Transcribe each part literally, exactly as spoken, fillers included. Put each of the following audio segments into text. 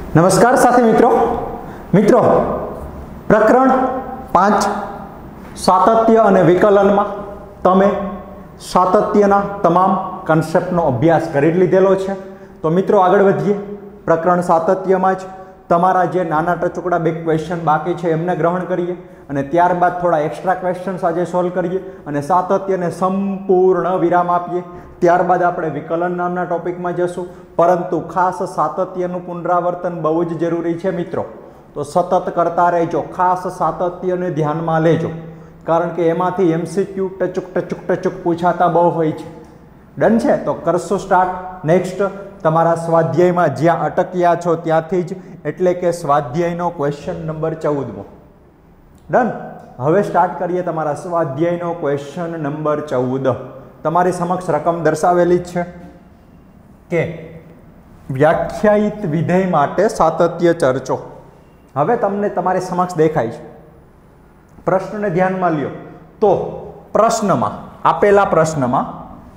नमस्कार साथी मित्रों मित्रों प्रकरण पांच सातत्य अने विकलन में तमे सातत्यना तमाम कॉन्सेप्टनो अभ्यास करी लीधेलो छे। तो मित्रों आगळ वधीए। प्रकरण सातत्य में ज तमारा जे नाना टचुकड़ा बे क्वेश्चन बाकी है एमने ग्रहण करिए अने त्यारबाद थोड़ा एक्स्ट्रा क्वेश्चन्स आज सॉल्व करिए अने सातत्यने संपूर्ण विराम आपीए। त्यारबाद आपणे विकलन नामना टॉपिक में जशुं, परंतु खास सातत्यनुं पुनरावर्तन बहु ज जरूरी है मित्रों। तो सतत करता रहेजो, खास सातत्यने ध्यान में लेजो, कारण के एमांथी एमसीक्यू टचुक टचुक टचुक पूछाता बहु होय छे। डन छे? तो करशो स्टार्ट। नेक्स्ट तमारा स्वाध्याय में ज्यां अटक्या छो त्यांथी ज, एटले के स्वाध्यायनो क्वेश्चन नंबर चौदमो। डन। हवे स्टार्ट करिए तमारा स्वाध्यायनो क्वेश्चन नंबर चौदह। तमारी समक्ष रकम दर्शावेली छे के व्याख्यायित विधेय माटे सातत्य चर्चो। हवे तमने तमारी समक्ष देखाय छे। प्रश्न ने ध्यान में ल्यो तो प्रश्न में आपेला प्रश्न में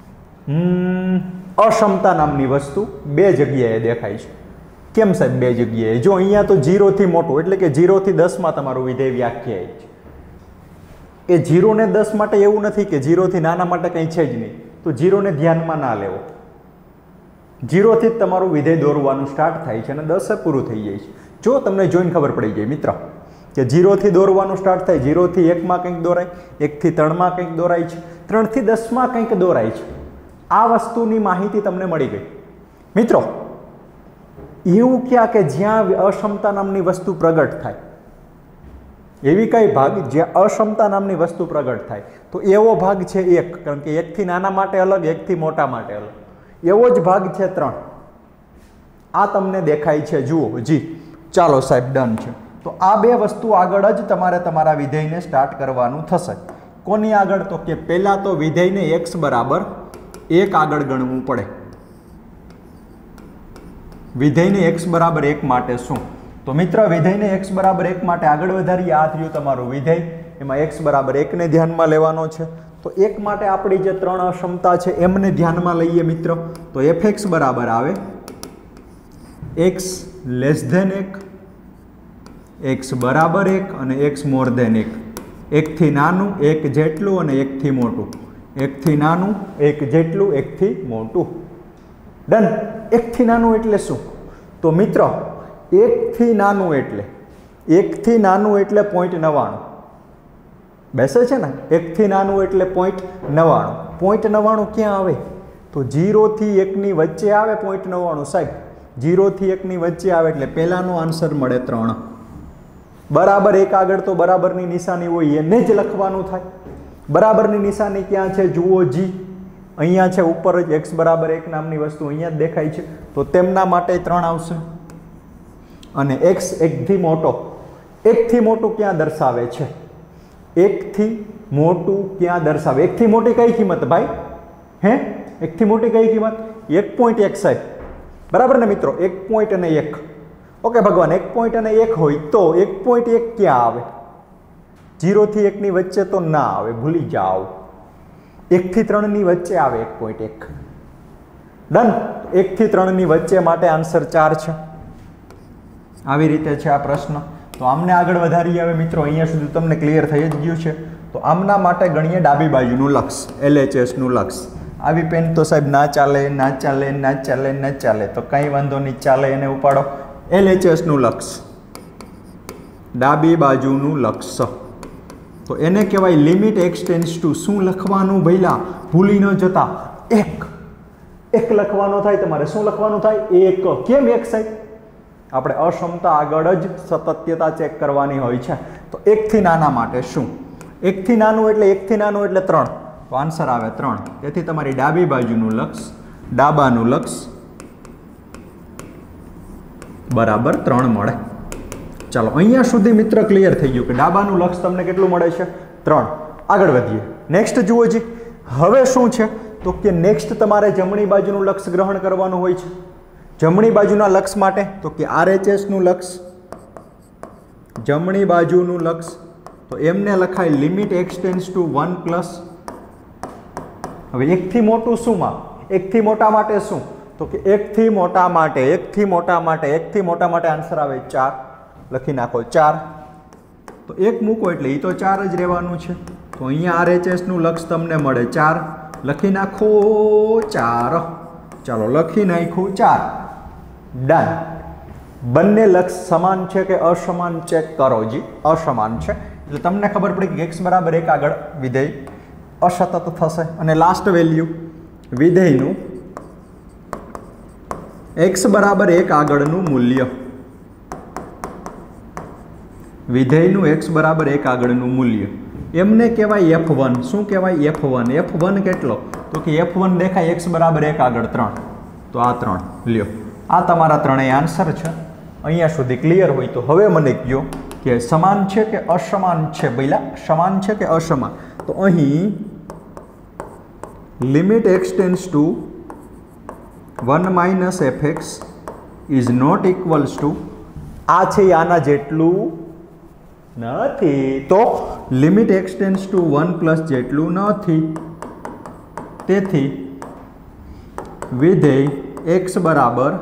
अक्षमता नामनी वस्तु बे जग्याए देखाय छे। केम साहेब बे जग्याए? जो अहींया तो जीरो थी मोटुं एटले के जीरो थी दस में तमारुं विधेय व्याख्यायित छे। ए जीरो ने दस माटे एवुं नथी के जीरो थी नाना माटे कंई छे ज नहीं, तो जीरो ने ध्यान में ना लेवो। जीरो थी तमारुं विधेय दौरवानुं स्टार्ट थाय छे अने दस पूरुं थई जाय छे। जो तमने जोईने खबर पड़ी जाय मित्र के जीरो थी दौरवानुं स्टार्ट थाय, जीरो थी एक में कंईक दौराय, एक थी त्रण में कंईक दौराय छे, त्रण थी दस में कंईक दौराय छे। आ वस्तुनी माहिती तमने मळी गई मित्रों। एवुं क्या के ज्यां अक्षमता नामनी वस्तु प्रगट थाय, एवी कई भाग ज्यां अक्षमता नामनी वस्तु प्रगट थाय, तो एवो भाग छे एक, कारण के एक थी नाना माटे अलग, एक थी मोटा माटे अलग। एवो ज भाग छे त्रण। आ तमने देखाय छे, जुओ जी। चालो साहेब डन छे। तो आ बे वस्तु आगळ ज तमारे तमारा विधेयने स्टार्ट करवानुं थशे। कोनी आगळ? तो के पहेला तो विधेयने एक्स बराबर एक आगळ गणवुं पड़े। विधेयने एक्स बराबर एक माटे शुं? तो मित्र विधेयने एक्स बराबर एक माटे आगळ वधारीए। आ थयुं तमारुं विधेय, एमां एक्स बराबर एक ने ध्यान में लेवानो छे। तो एक माटे आपणी जे त्रण अक्षमता छे एमने ध्यान में लईए मित्र। तो एफ एक्स बराबर आवे एक्स लेस देन एक, एक्स बराबर एक अने एक्स मोर देन एक। एक थी नानुं एक जेटलुं अने एक थी मोटुं, एक थी नानुं एक जेटलुं एक थी मोटुं। डन। एक थी नानुं एटले शुं? तो मित्र एक थी नानुं एटले एक थी नानुं एटले पॉइंट नवाणु बेसे छे ने। एक थी नानुं एटले पॉइंट नवाणु। पॉइंट नवाणु क्यां आवे? तो जीरो थी एक नी वच्चे आवे पॉइंट नवाणु साहेब। जीरो थी एक नी वच्चे आवे एटले पहेलानो आंसर मळे त्रण। बराबर एक आगळ तो बराबरनी निशानी होय एने ज लखवानुं थाय। बराबरनी निशानी क्यां छे? जुओ जी। अहींया छे उपर ज एक्स बराबर एक नामनी वस्तु अहींया ज देखाय छे, तो तेमना माटे त्रण आवशे। अने एक्स एक थी मोटो, एक थी मोटुं क्यां दर्शावे छे? एक थी मोटुं क्यां दर्शावे? एक थी मोटी कई किंमत भाई? हैं? एक थी मोटी कई किंमत? एक पॉइंट एक साहेब। बराबर ने मित्रों? एक पॉइंट अने एक। ओके भगवान, एक पॉइंट अने एक होय तो एक पॉइंट एक क्यां आवे? जीरो थी एक नी वच्चे तो ना आवे, भूली जाओ। एक थी त्रण नी वच्चे आवे एक पॉइंट एक। डन। एक थी त्रण नी वच्चे माटे आंसर चार छे। આવી રીતે છે આ પ્રશ્ન। તો આમને આગળ વધારીએ હવે મિત્રો। અહીંયા સુધી તમને ક્લિયર થઈ જ ગયું છે। તો આમના માટે ગણીએ ડાબી બાજુનું લક્ષ, એલએચએસનું લક્ષ। આવી પેન તો સાહેબ ના ચાલે, ના ચાલે, ના ચાલે, ના ચાલે, તો કંઈ વાંધો નહીં, ચાલે એને ઉપાડો। એલએચએસનું લક્ષ, ડાબી બાજુનું લક્ષ, તો એને કહેવાય લિમિટ એક્સ ટેન્ડ્સ ટુ શું લખવાનું ભઈલા? ભૂલી ન જતા એક। એક લખવાનો થાય તમારે। શું લખવાનું થાય? એક। કેમ એક સાહેબ? આપણે અક્ષમતા આગળ જ સતત્યતા ચેક કરવાની હોય છે। તો એકથી નાના માટે શું? એકથી નાનું એટલે એકથી નાનું એટલે ત્રણ, તો આન્સર આવે ત્રણ। તેથી તમારી ડાબી બાજુનું લક્ષ, ડાબાનું લક્ષ બરાબર ત્રણ મળે। ચાલો અહીંયા સુધી મિત્ર ક્લિયર થઈ ગયું કે ડાબાનું લક્ષ તમને કેટલું મળે છે? ત્રણ। આગળ વધીએ। નેક્સ્ટ જુઓ જી। હવે શું છે? તો કે નેક્સ્ટ તમારે જમણી બાજુનું લક્ષ ગ્રહણ કરવાનું હોય છે। જમણી બાજુના લક્ષ માટે તો કે આરએચએસનું લક્ષ, જમણી બાજુનું લક્ષ, તો એમને લખાય limit x tends to one plus. હવે એકથી મોટું શુંમાં? એકથી મોટા માટે શું? તો કે એકથી મોટા માટે એકથી મોટા માટે એકથી મોટા માટે આન્સર આવે ચાર. લખી નાખો ચાર. તો એક મૂકો એટલે એ તો ચાર જ રહેવાનું છે. તો અહીંયા આરએચએસનું લક્ષ તમને મળે ચાર. લખી નાખો ચાર. ચાલો લખી નાખ્યું ચાર. ડન. બંને લક્ષ સમાન છે કે અસમાન ચેક કરો જી. અસમાન છે એટલે તમને ખબર પડી કે એક્સ બરાબર એક આગળ વિધેય અસતત થશે. અને લાસ્ટ વેલ્યુ વિધેયનું એક્સ બરાબર એક આગળનું મૂલ્ય, વિધેયનું એક્સ બરાબર એક આગળનું મૂલ્ય એમને કહેવાય એફ વન. શું કહેવાય? F one. એફ વન કેટલો? તો કે એફ વન દેખાય એક્સ બરાબર એક આગળ ત્રણ. તો આ ત્રણ લ્યો. આ તમારા ત્રણેય આન્સર છે. અહીંયા સુધી ક્લિયર હોય તો હવે મને કહો કે સમાન છે કે અસમાન છે? પહેલા સમાન છે કે અસમાન? તો અહીં limit x tends to one minus F X is not equals to આ છે આના જેટલું નથી. તો limit x tends to one plus જેટલું નથી. તેથી વિધેય એક્સ બરાબર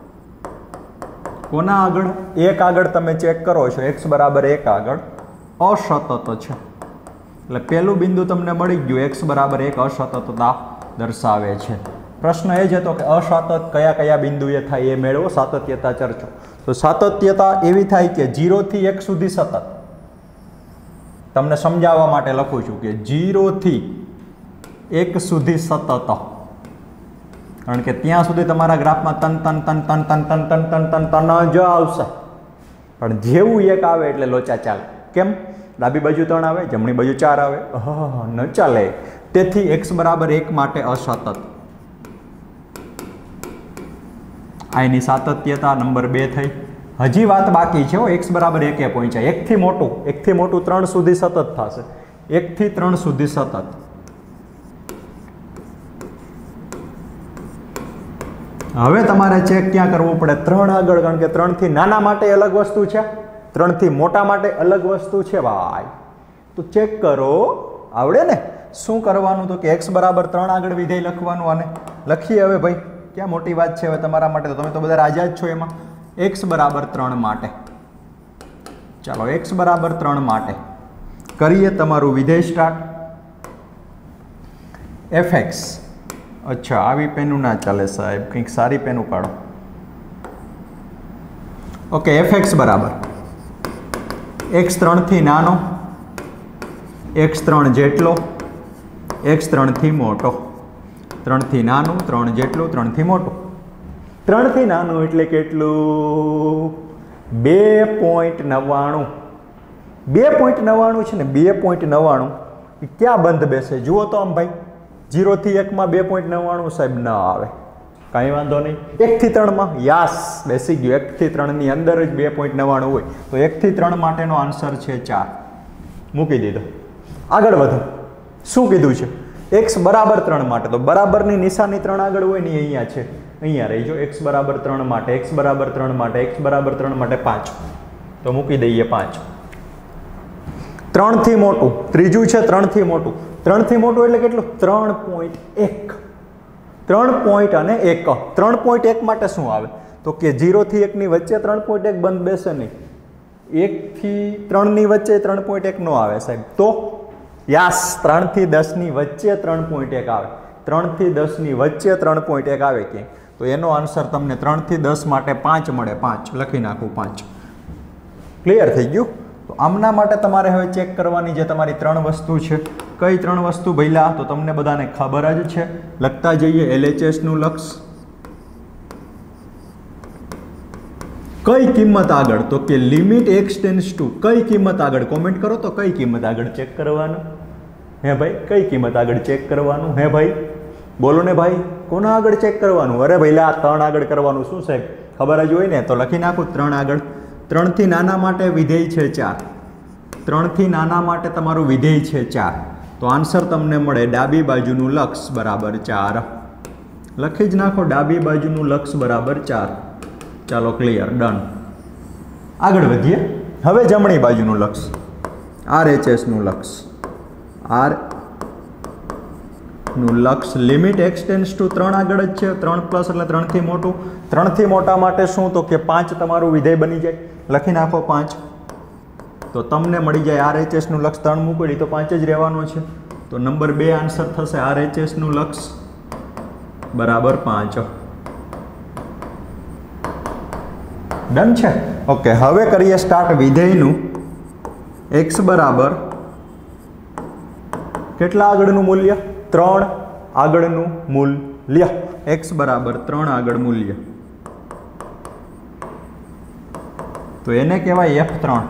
કોના આગળ? એક આગળ તમે ચેક કરો છો. એક્સ બરાબર એક આગળ અસતત છે. એટલે પહેલું બિંદુ તમને મળી ગયું. એક્સ બરાબર એક અસતતતા દર્શાવે છે. પ્રશ્ન એ જ હતો કે અસતત કયા કયા બિંદુએ થાય એ મેળવો. સાતત્યતા ચર્ચો. તો સાતત્યતા એવી થાય કે જીરોથી એક સુધી સતત. તમને સમજાવવા માટે લખું છું કે જીરોથી એક સુધી સતત. કારણ કે ત્યાં સુધી તમારા ગ્રાફમાં તન તન તન તન તન તન તન તન તન તન જ આવશે. પણ જેવું એક આવે એટલે લોચા ચાલે. કેમ? ડાબી બાજુ ત્રણ આવે, જમણી બાજુ ચાર આવે, હા ન ચાલે. તેથી એક્સ બરાબર એક માટે અસતત. આ એની સાતત્યતા નંબર બે થઈ. હજી વાત બાકી છે. એક્સ બરાબર એકે પહોંચ્યા. એકથી મોટું એકથી મોટું ત્રણ સુધી સતત થશે. એકથી ત્રણ સુધી સતત. હવે તમારે ચેક ક્યાં કરવું પડે? ત્રણ આગળ. કારણ કે ત્રણથી નાના માટે અલગ વસ્તુ છે, ત્રણથી મોટા માટે અલગ વસ્તુ છે ભાઈ. તો ચેક કરો. આવડે ને? શું કરવાનું? તો કે એક્સ બરાબર ત્રણ આગળ વિધેય લખવાનું. આને લખીએ હવે ભાઈ. ક્યાં મોટી વાત છે હવે તમારા માટે? તો તમે તો બધા રાજા જ છો એમાં. એક્સ બરાબર ત્રણ માટે ચાલો એક્સ બરાબર ત્રણ માટે કરીએ તમારું વિધેય સ્ટાર્ટ. F x. અચ્છા આવી પેનું ના ચાલે સાહેબ, કંઈક સારી પેનું કાઢો. ઓકે એફ એક્સ બરાબર એક્સ ત્રણથી નાનો, એક્સ ત્રણ જેટલો, એક્સ ત્રણથી મોટો. ત્રણથી નાનું, ત્રણ જેટલું, ત્રણથી મોટું. ત્રણથી નાનું એટલે કેટલું? બે પોઈન્ટ નવ્વાણું. બે પોઈન્ટ નવ્વાણું છે ને, બે પોઈન્ટ નવ્વાણું એ ક્યાં બંધ બેસે? જુઓ તો આમ ભાઈ. જીરોથી એકમાં બે પોઈન્ટ નવ્વાણું સાહેબ ન આવે. કાંઈ વાંધો નહીં. એકથી ત્રણમાં યાસ બેસી ગયું. એકથી ત્રણની અંદર જ બે પોઈન્ટ નવ્વાણું હોય તો એકથી ત્રણ માટેનો આન્સર છે ચાર. મૂકી દીધો. આગળ વધો. શું કીધું છે? એક્સ બરાબર ત્રણ માટે. તો બરાબરની નિશાની ત્રણ આગળ હોય ને અહીંયા છે. અહીંયા રહીજો. એક્સ બરાબર ત્રણ માટે, એક્સ બરાબર ત્રણ માટે, એક્સ બરાબર ત્રણ માટે પાંચ. તો મૂકી દઈએ પાંચ. ત્રણથી મોટું ત્રીજું છે. ત્રણથી મોટું ત્રણથી મોટું એટલે કેટલું? ત્રણ પોઈન્ટ એક. ત્રણ પોઈન્ટ અને એક. ત્રણ પોઈન્ટ એક માટે શું આવે? તો કે જીરોથી એકની વચ્ચે ત્રણ પોઈન્ટ એક બંધ બેસે નહીં. એકથી ત્રણની વચ્ચે ત્રણ પોઈન્ટ એક નો આવે સાહેબ. તો યાસ ત્રણથી દસની વચ્ચે ત્રણ પોઈન્ટ એક આવે. ત્રણથી દસની વચ્ચે ત્રણ પોઈન્ટ એક આવે કે તો એનો આન્સર તમને ત્રણથી દસ માટે પાંચ મળે. પાંચ લખી નાખું. પાંચ. ક્લિયર થઈ ગયું? તો આમના માટે તમારે હવે ચેક કરવાની જે તમારી ત્રણ વસ્તુ છે. કઈ ત્રણ વસ્તુ ભઈલા? તો તમને બધાને ખબર જ છે. લખતા જઈએ. એલએચએસનું લક્ષ. કઈ કિંમત આગળ? તો કે લિમિટ એક્સ ટેન્સ ટુ કઈ કિંમત આગળ? કોમેન્ટ કરો તો કઈ કિંમત આગળ ચેક કરવાનું? હે ભાઈ કઈ કિંમત આગળ ચેક કરવાનું? હે ભાઈ બોલો ને ભાઈ. કોના આગળ ચેક કરવાનું? અરે ભઈલા ત્રણ આગળ કરવાનું. શું સાહેબ ખબર જ હોય ને? તો લખી નાખો ત્રણ આગળ. ત્રણથી નાના માટે વિધેય છે ચાર. ત્રણથી નાના માટે તમારું વિધેય છે ચાર. તો આન્સર તમને મળે ડાબી બાજુનું લક્ષ બરાબર ચાર. લખી જ નાખો ડાબી બાજુનું લક્ષ બરાબર ચાર. ચાલો ક્લિયર. ડન. આગળ વધીએ. હવે જમણી બાજુનું લક્ષ. આર એચ એસનું લક્ષ. આર નું લક્ષ લિમિટ એક્સ ટેન્ડ્સ ટુ ત્રણ આગળ જ છે, ત્રણ પ્લસ એટલે ત્રણથી મોટું, ત્રણથી મોટા માટે શું તો કે પાંચ તમારું વિધેય બની જાય, લખી નાખો પાંચ, તો તમને મળી જાય આરએચએસનું લક્ષ ત્રણ મૂકેલી તો પાંચ જ રહેવાનો છે, તો નંબર બે આન્સર થશે આરએચએસનું લક્ષ બરાબર પાંચ. ડન છે. ઓકે, હવે કરીએ સ્ટાર્ટ વિધેયનું. એક્સ બરાબર કેટલા આગળનું મૂલ્ય? ત્રણ આગળનું મૂલ્ય. એક્સ બરાબર ત્રણ આગળ મૂલ્ય, તો એને કહેવાય એફ ત્રણ.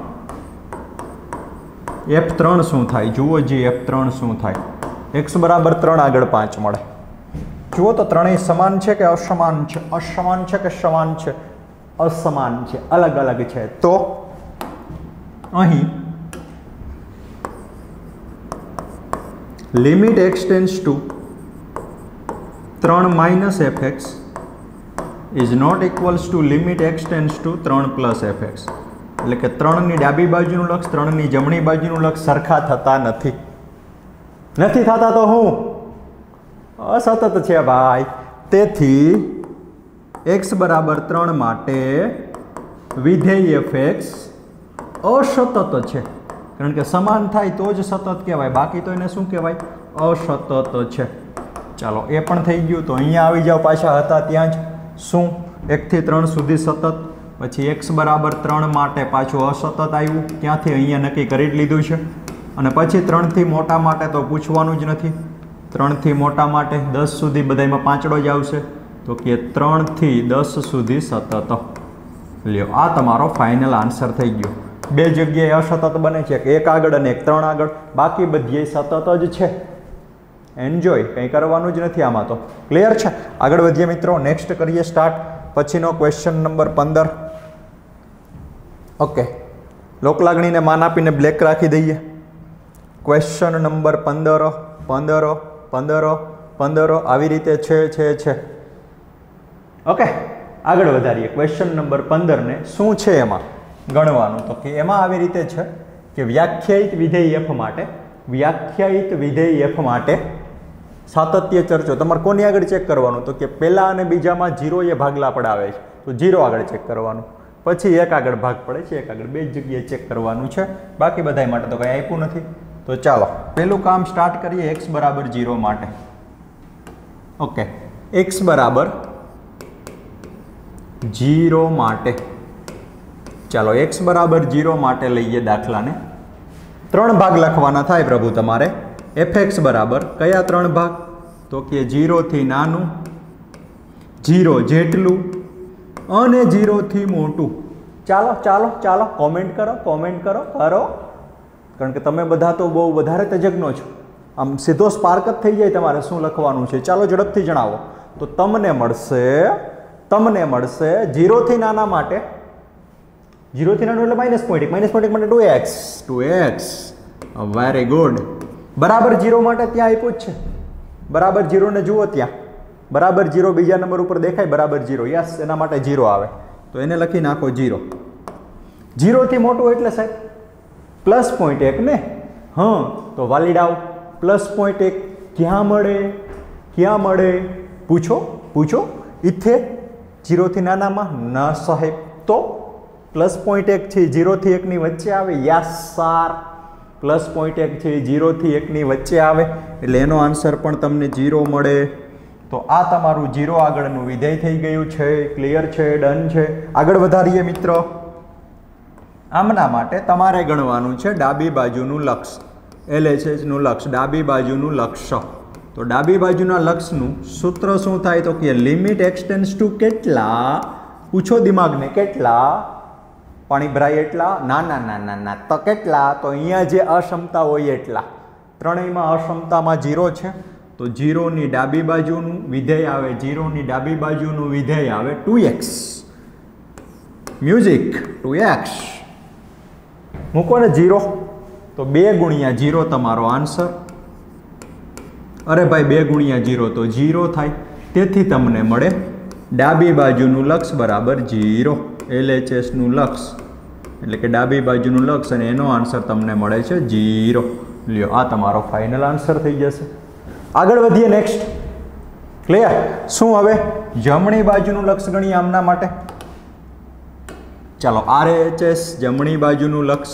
એફ ત્રણ શું થાય જુઓ જી, એફ ત્રણ શું થાય? એક્સ બરાબર ત્રણ આગળ પાંચ મળે. જુઓ તો ત્રણેય સમાન છે કે અસમાન છે? અસમાન છે કે સમાન છે? અસમાન છે, અલગ અલગ છે. તો અહીં લિમિટ એક્સ ટેન્ડ્સ ટુ ત્રણ minus F X is not equals to limit x tends to ત્રણ પ્લસ એફ એક્સ. એટલે કે ત્રણની ડાબી બાજુનું લક્ષ ત્રણની જમણી બાજુનું લક્ષ સરખા થતા નથી. નથી થતા તો હું અસતત છે ભાઈ. તેથી એક્સ બરાબર ત્રણ માટે વિધેય એફ એક્સ અસતત છે, કારણ કે સમાન થાય તો જ સતત કહેવાય, બાકી તો એને શું કહેવાય? અસતત છે. ચાલો એ પણ થઈ ગયું. તો અહીંયા આવી જાઓ, પાછા હતા ત્યાં જ. શું? એકથી ત્રણ સુધી સતત, પછી એક્સ બરાબર ત્રણ માટે પાછું અસતત આવ્યું, ત્યાંથી અહીંયા નક્કી કરી જ લીધું છે. અને પછી ત્રણથી મોટા માટે તો પૂછવાનું જ નથી. ત્રણથી મોટા માટે દસ સુધી બધામાં પાંચડો જ આવશે, તો કે ત્રણથી દસ સુધી સતત. લ્યો, આ તમારો ફાઇનલ આન્સર થઈ ગયો. બે જગ્યાએ અસતત બને છે, એક આગળ અને એક ત્રણ આગળ, બાકી બધી સતત જ છે. એન્જોય, કંઈ કરવાનું જ નથી આમાં તો. ક્લિયર છે? આગળ વધીએ મિત્રો, નેક્સ્ટ કરીએ સ્ટાર્ટ. પછીનો ક્વેશ્ચન નંબર પંદર. ઓકે, લોકલાગણીને માન આપીને બ્લેક રાખી દઈએ. ક્વેશ્ચન નંબર પંદર પંદર પંદર પંદર આવી રીતે છે છે છે ઓકે, આગળ વધારીએ. ક્વેશ્ચન નંબર પંદર ને શું છે એમાં ગણવાનું? તો કે એમાં આવી રીતે છે કે વ્યાખ્યાયિત વિધેય એફ માટે વ્યાખ્યાયિત વિધેય એફ માટે સાતત્ય ચર્ચો. તમારે કોની આગળ ચેક કરવાનું? તો કે પહેલા અને બીજામાં જીરો એ ભાગલા પડાવે છે, તો જીરો આગળ ચેક કરવાનું. પછી એક આગળ ભાગ પડે છે, એક આગળ બે જગ્યાએ ચેક કરવાનું છે. બાકી બધા માટે તો કંઈ આપ્યું નથી. તો ચાલો પહેલું કામ સ્ટાર્ટ કરીએ એક્સ બરાબર જીરો માટે. ઓકે, એક્સ બરાબર જીરો માટે ચાલો એક્સ બરાબર જીરો માટે લઈએ દાખલાને. ત્રણ ભાગ લખવાના થાય પ્રભુ તમારે. એફ એક્સ બરાબર કયા ત્રણ ભાગ? તો કે જીરોથી નાનું, જીરો જેટલું અને જીરોથી મોટું. ચાલો ચાલો ચાલો કોમેન્ટ કરો, કોમેન્ટ કરો કરો કારણ કે તમે બધા તો બહુ વધારે તજજ્ઞો છો. આમ સીધો સ્પાર્ક જ થઈ જાય તમારે શું લખવાનું છે. ચાલો ઝડપથી જણાવો. તો તમને મળશે તમને મળશે જીરોથી નાના માટે, જીરોથી નાનું એટલે માઇનસ પોઈન્ટ એક, માઇનસ પોઈન્ટ એક માટે two X two X very good. બરાબર જીરો માટે ત્યાં આપ્યું જ છે. બરાબર જીરોને જુઓ ત્યાં, બરાબર જીરો બીજા નંબર ઉપર દેખાય, બરાબર જીરો, યસ, એના માટે જીરો આવે તો એને લખી નાખો જીરો. જીરોથી મોટું એટલે સાહેબ પ્લસ પોઈન્ટ એક ને. હા, તો વાલીડ આવ. પ્લસ પોઈન્ટ એક ક્યાં મળે? ક્યાં મળે? પૂછો પૂછો. ઇથે જીરોથી નાનામાં ના સાહેબ, તો પ્લસ પોઈન્ટ એક છે જીરોથી એકની વચ્ચે આવે. યસ સાર, પ્લસ પોઈન્ટ એક છે જીરોથી એકની વચ્ચે આવે એટલે એનો આન્સર પણ તમને જીરો મળે. તો આ તમારું જીરો આગળનું વિધેય થઈ ગયું છે. ક્લિયર છે? ડન છે? આગળ વધારીએ મિત્રો. આમના માટે તમારે ગણવાનું છે ડાબી બાજુનું લક્ષ, એલએચએચનું લક્ષ, ડાબી બાજુનું લક્ષ. તો ડાબી બાજુના લક્ષનું સૂત્ર શું થાય? તો કે લિમિટ એક્સ ટેન્ડ્સ ટુ કેટલા? પૂછો દિમાગને, કેટલા? પાણી ભરાય એટલા? ના ના ના ના ના, તો કેટલા? તો અહીંયા જે અક્ષમતા હોય એટલા. ત્રણેયમાં અક્ષમતામાં જીરો છે, તો જીરોની ડાબી બાજુનું વિધેય આવે, જીરોની ડાબી બાજુનું વિધેય આવે two X. Music two X મૂકો ને જીરો, તો બે ગુણ્યા જીરો તમારો આન્સર. અરે ભાઈ બે ગુણ્યા જીરો તો જીરો થાય, તેથી તમને મળે ડાબી બાજુનું લક્ષ બરાબર જીરો. એલએચએસનું લક્ષ એટલે કે ડાબી બાજુનું લક્ષ, અને એનો આન્સર તમને મળે છે જીરો. લ્યો, આ તમારો ફાઇનલ આન્સર થઈ જશે. આગળ વધીએ નેક્સ્ટ. ક્લિયર? શું હવે જમણી બાજુનું લક્ષ ગણીએ આમના માટે. ચાલો આર એચ એસ જમણી બાજુનું લક્ષ.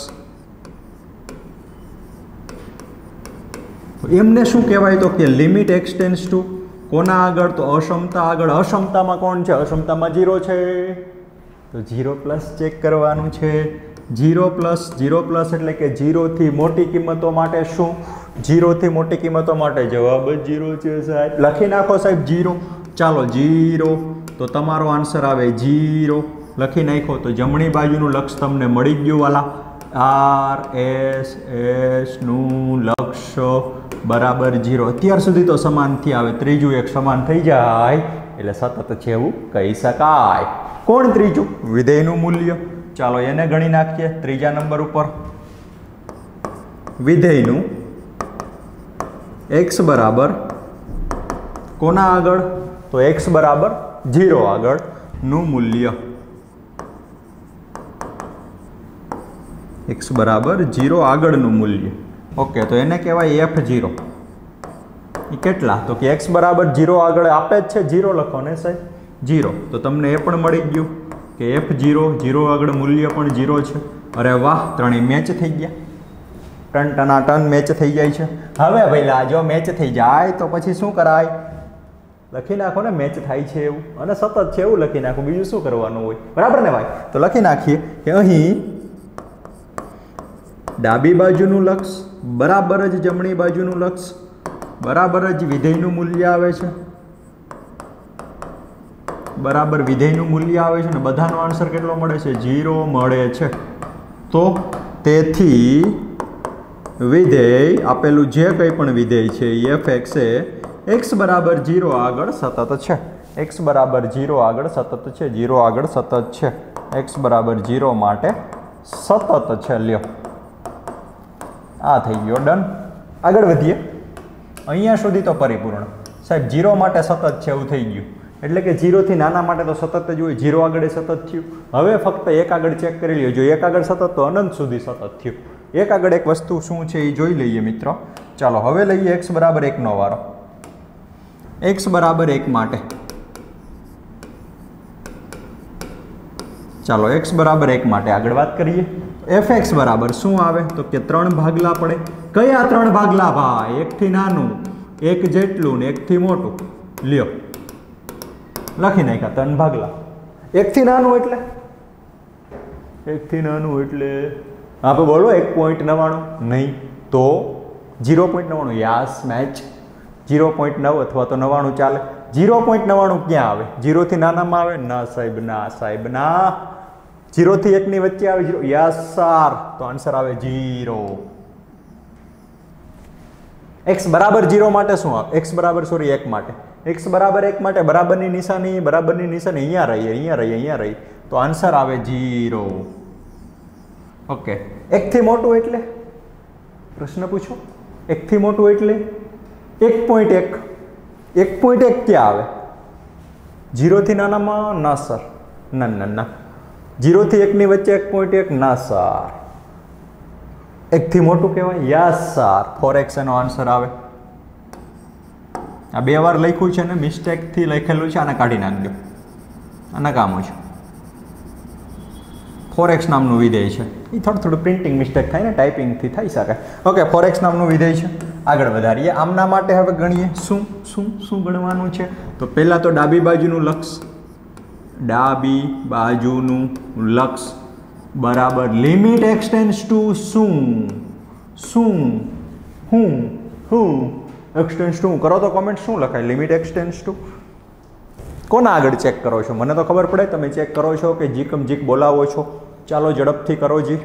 એમને શું કહેવાય તો કે લિમિટ એક્સટેન્સ ટુ કોના આગળ તો અસમતા આગળ. અસમતામાં કોણ છે? અસમતામાં જીરો છે તો જીરો પ્લસ ચેક કરવાનું છે. જીરો પ્લસ જીરો પ્લસ એટલે કે જીરોથી મોટી કિંમતો માટે શું? જીરોથી મોટી કિંમતો માટે જવાબ જ જીરો છે સાહેબ. લખી નાખો સાહેબ જીરો. ચાલો જીરો તો તમારો આન્સર આવે જીરો. લખી નાખો તો જમણી બાજુનું લક્ષ તમને મળી ગયું વાલા. આર એસ એસનું લક્ષ બરાબર જીરો. અત્યાર સુધી તો સમાનથી આવે, ત્રીજું એક સમાન થઈ જાય એટલે સતત છે એવું કહી શકાય. કોણ ત્રીજું? વિધેયનું મૂલ્ય. ચાલો એને ગણી નાખીએ. ત્રીજા નંબર ઉપર વિધેયનું એક્સ બરાબર કોના આગળ તો એક્સ બરાબર જીરો આગળ નું મૂલ્ય. એક્સ બરાબર જીરો આગળનું મૂલ્ય. ઓકે, તો એને કહેવાય એફ જીરો. એ કેટલા? તો કે એક્સ બરાબર જીરો આગળ આપે જ છે, જીરો લખો ને સાહેબ, જીરો. તો તમને એ પણ મળી ગયું કે એફ જીરો જીરો આગળ મૂલ્ય પણ જીરો છે. અરે વાહ, ત્રણેય મેચ થઈ ગયા. ટન ટના ટન મેચ થઈ જાય છે. હવે ભાઈલા જો મેચ થઈ જાય તો પછી શું કરાય? લખી નાખો ને મેચ થાય છે એવું, અને સતત છે એવું લખી નાખો, બીજું શું કરવાનું હોય? બરાબર ને ભાઈ? તો લખી નાખીએ કે અહીં ડાબી બાજુનું લક્ષ બરાબર જ જમણી બાજુનું લક્ષ બરાબર જ વિધેયનું મૂલ્ય આવે છે. બરાબર વિધેયનું મૂલ્ય આવે છે ને બધાનો આન્સર કેટલો મળે છે? જીરો મળે છે. તો તેથી વિધેય આપેલું જે કંઈ પણ વિધેય છે એફ એક્સ એ એક્સ બરાબર જીરો આગળ સતત છે. એક્સ બરાબર જીરો આગળ સતત છે. જીરો આગળ સતત છે. એક્સ બરાબર જીરો માટે સતત છે. લ્યો, આ થઈ ગયો ડન. આગળ વધીએ. અહીંયા સુધી તો પરિપૂર્ણ સાહેબ. જીરો માટે સતત છે એવું થઈ ગયું, એટલે કે જીરોથી નાના માટે તો સતત જ હોય. જીરો આગળ સતત થયું. હવે ફક્ત એક આગળ ચેક કરી લ્યો. જો એક આગળ સતત તો અનંત સુધી સતત થયું. એક આગળ એક વસ્તુ શું છે એ જોઈ લઈએ મિત્રો. ચાલો હવે લઈએ એક્સ બરાબર એકનો વારો. એક્સ બરાબર એક માટે ચાલો એક્સ બરાબર એક માટે આગળ વાત કરીએ. એફ એક્સ બરાબર શું આવે તો કે ત્રણ ભાગલા પડે. કયા ત્રણ ભાગલા ભાઈ? એકથી નાનું, એક જેટલું ને એકથી મોટું. લ્યો, લખી નાખ્યા ત્રણ ભાગલા. એકથી નાનું એટલે એકથી નાનું એટલે આપણે બોલો એક પોઈન્ટ નવ્વાણું નહીં તો જીરો પોઈન્ટ નવ્વાણું. યાસ મેચ. જીરો પોઈન્ટ નવ અથવા તો નવ્વાણું ચાલે. જીરો પોઈન્ટ નવ્વાણું ક્યાં આવે? જીરોથી નાનામાં આવે? ના સાહેબ, ના સાહેબ, ના. જીરોથી એકની વચ્ચે આવે જીરો. Yes sir. તો આન્સર આવે જીરો. એક્સ બરાબર જીરો માટે શું આવે? એક્સ બરાબર સોરી એક માટે એક્સ બરાબર એક માટે બરાબરની નિશાની બરાબરની નિશાની અહીંયા રહીએ અહીંયા રહીએ અહીંયા રહી તો આન્સર આવે જીરો. ઓકે, એકથી મોટું એટલે પ્રશ્ન પૂછો. એકથી મોટું એટલે એક પોઈન્ટ એક. એક પોઈન્ટ એક ક્યાં આવે? જીરોથી નાનામાં? ના સર, ના ના ના. જીરોથી એકની વચ્ચે એક પોઈન્ટ એક? ના સર. એકથી મોટું કહેવાય? Yes sir. ફોર એક્સ એનો આન્સર આવે. આ બે વાર લખ્યું છે ને, મિસ્ટેકથી લખેલું છે, આને કાઢી નાખજો. આના કામો છે. ફોર એક્સ નામનું વિધેય છે. એ થોડું થોડું પ્રિન્ટિંગ મિસ્ટેક થાય ને, ટાઈપિંગથી થઈ શકે. ઓકે, ફોર એક્સ નામનું વિધેય છે. આગળ વધારીએ. આમના માટે હવે ગણીએ. શું શું શું ગણવાનું છે? તો પહેલાં તો ડાબી બાજુનું લક્ષ. ડાબી બાજુનું લક્ષ બરાબર લિમિટ એક્સટેન્સ ટુ શું શું હું હું એક્સટેન્સ ટુ કરો તો કોમેન્ટ શું લખાય? લિમિટ એક્સટેન્સ ટુ કોના આગળ ચેક કરો છો? મને તો ખબર પડે તમે ચેક કરો છો કે જીકમ જીક બોલાવો છો. ચાલો ઝડપથી કરો જી.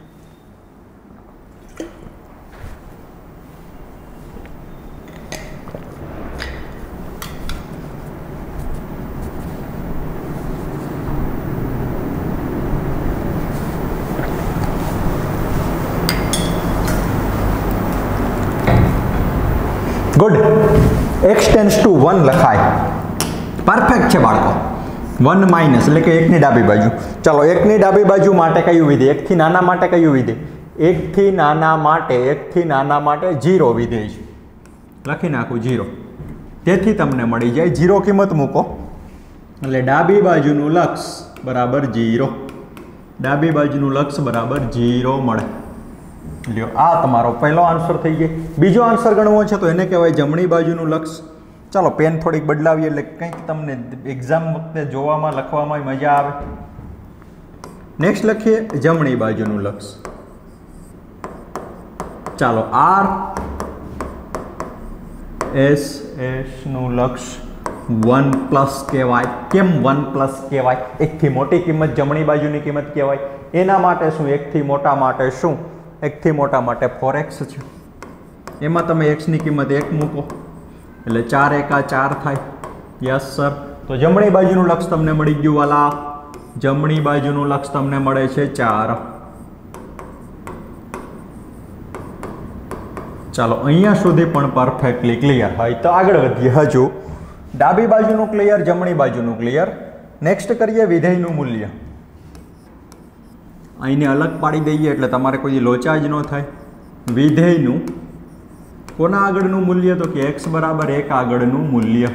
ગુડ. એક્સટેન્સ ટુ વન લખાય. પરફેક્ટ છે બાળકો. વન માઇનસ એટલે કે એકની ડાબી બાજુ. ચાલો એકની ડાબી બાજુ માટે કયું વિધેય? એકથી નાના માટે કયું વિધેય? એકથી નાના માટે એકથી નાના માટે જીરો વિધેય છે. લખી નાખું જીરો. તેથી તમને મળી જાય જીરો કિંમત મૂકો એટલે ડાબી બાજુનું લક્ષ બરાબર જીરો. ડાબી બાજુનું લક્ષ બરાબર જીરો મળે. લ્યો આ તમારો પહેલો આન્સર થઈ ગયો. બીજો આન્સર ગણવો છે તો એને કહેવાય જમણી બાજુનું લક્ષ. ચાલો પેન થોડીક બદલાવીએ એટલે કંઈક તમને એક્ઝામ વખતે જોવામાં લખવામાં મજા આવે. નેક્સ્ટ લખીએ જમણી બાજુનું લક્ષ. ચાલો આર એસ એસ નું લક્ષ વન પ્લસ કહેવાય. કેમ વન પ્લસ કહેવાય? એકથી મોટી કિંમત જમણી બાજુની કિંમત કહેવાય. એના માટે શું? એકથી મોટા માટે શું? એકથી મોટા માટે ફોર એક્સ છે. એમાં તમે એક્સની કિંમત એક મૂકો એટલે ચાર એકા ચાર થાય. Yes sir. તો જમણી બાજુનું લક્ષ તમને મળી ગયું વાલા. જમણી બાજુનું લક્ષ તમને મળે છે ચાર. ચાલો અહીંયા સુધી પણ પરફેક્ટલી ક્લિયર હોય તો આગળ વધીએ. હજુ ડાબી બાજુનું ક્લિયર, જમણી બાજુનું ક્લિયર. નેક્સ્ટ કરીએ વિધેયનું મૂલ્ય. અહીંને અલગ પાડી દઈએ એટલે તમારે કોઈ લોચા જ ન થાય. વિધેયનું કોના આગળનું મૂલ્ય? તો કે એક્સ બરાબર એક આગળનું મૂલ્ય.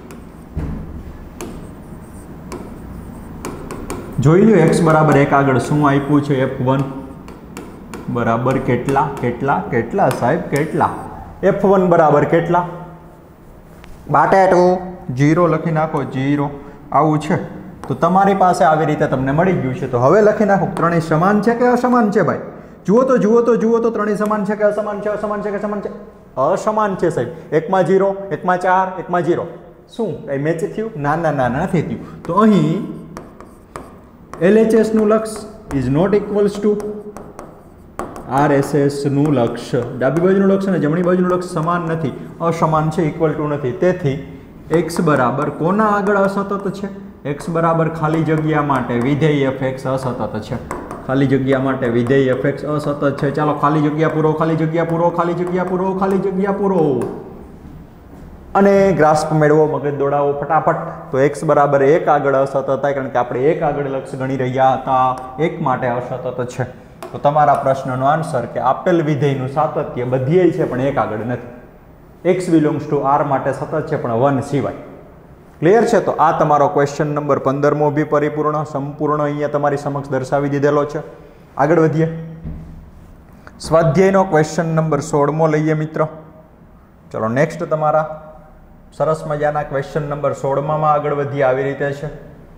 જોઈ લો એક્સ બરાબર એક આગળ શું આપ્યું છે? એફ વન બરાબર કેટલા કેટલા કેટલા સાહેબ કેટલા? એફ વન બરાબર કેટલા? બાટેટો જીરો લખી નાખો. જીરો આવું છે તો તમારી પાસે આવી રીતે તમને મળી ગયું છે. તો હવે લખી નાખો ત્રણેય સમાન છે કે અસમાન છે? ભાઈ જુઓ તો જુઓ તો જુઓ તો ત્રણેય સમાન છે કે અસમાન છે? અસમાન છે કે સમાન છે? અસમાન છે સાહેબ. એકમાં જીરો, એકમાં ચાર, એકમાં જીરો. શું એ મેચ થયું? ના ના ના નથી થયું. તો અહીં એલએચએસ નું લક્ષ is not equals to RSS નું લક્ષ. ડાબી બાજુનું લક્ષ અને જમણી બાજુનું લક્ષ સમાન નથી, અસમાન છે, ઇક્વલ ટુ નથી. તેથી એક્સ બરાબર કોના આગળ અસતત છે? એક્સ બરાબર ખાલી જગ્યા માટે વિધેય એફ એક્સ અસતત છે. ખાલી જગ્યા માટે વિધેય એફ એક્સ અસતત છે. ચાલો ખાલી જગ્યા પૂરો, ખાલી જગ્યા પૂરો, ખાલી જગ્યા પૂરો, ખાલી જગ્યા પૂરો અને ગ્રાસ્પ મેળવો, મગજ દોડાવો ફટાફટ. તો એક્સ બરાબર એક આગળ અસતત થાય કારણ કે આપણે એક આગળ લક્ષ ગણી રહ્યા હતા. એક માટે અસતત છે. તો તમારા પ્રશ્નનો આન્સર કે આપેલ વિધેયનું સાતત્ય બધીય છે પણ એક આગળ નથી. એક્સ બિલોંગ્સ ટુ આર માટે સતત છે પણ વન સિવાય. ક્લિયર છે? તો આ તમારો ક્વેશ્ચન નંબર પંદરમો બી પરિપૂર્ણ સંપૂર્ણ અહીંયા તમારી સમક્ષ દર્શાવી દીધેલો છે. આગળ વધીએ. સ્વાધ્યાયનો ક્વેશ્ચન નંબર સોળમો લઈએ મિત્રો. ચલો નેક્સ્ટ તમારા સરસ મજાના ક્વેશ્ચન નંબર સોળમાં આગળ વધીએ. આવી રીતે છે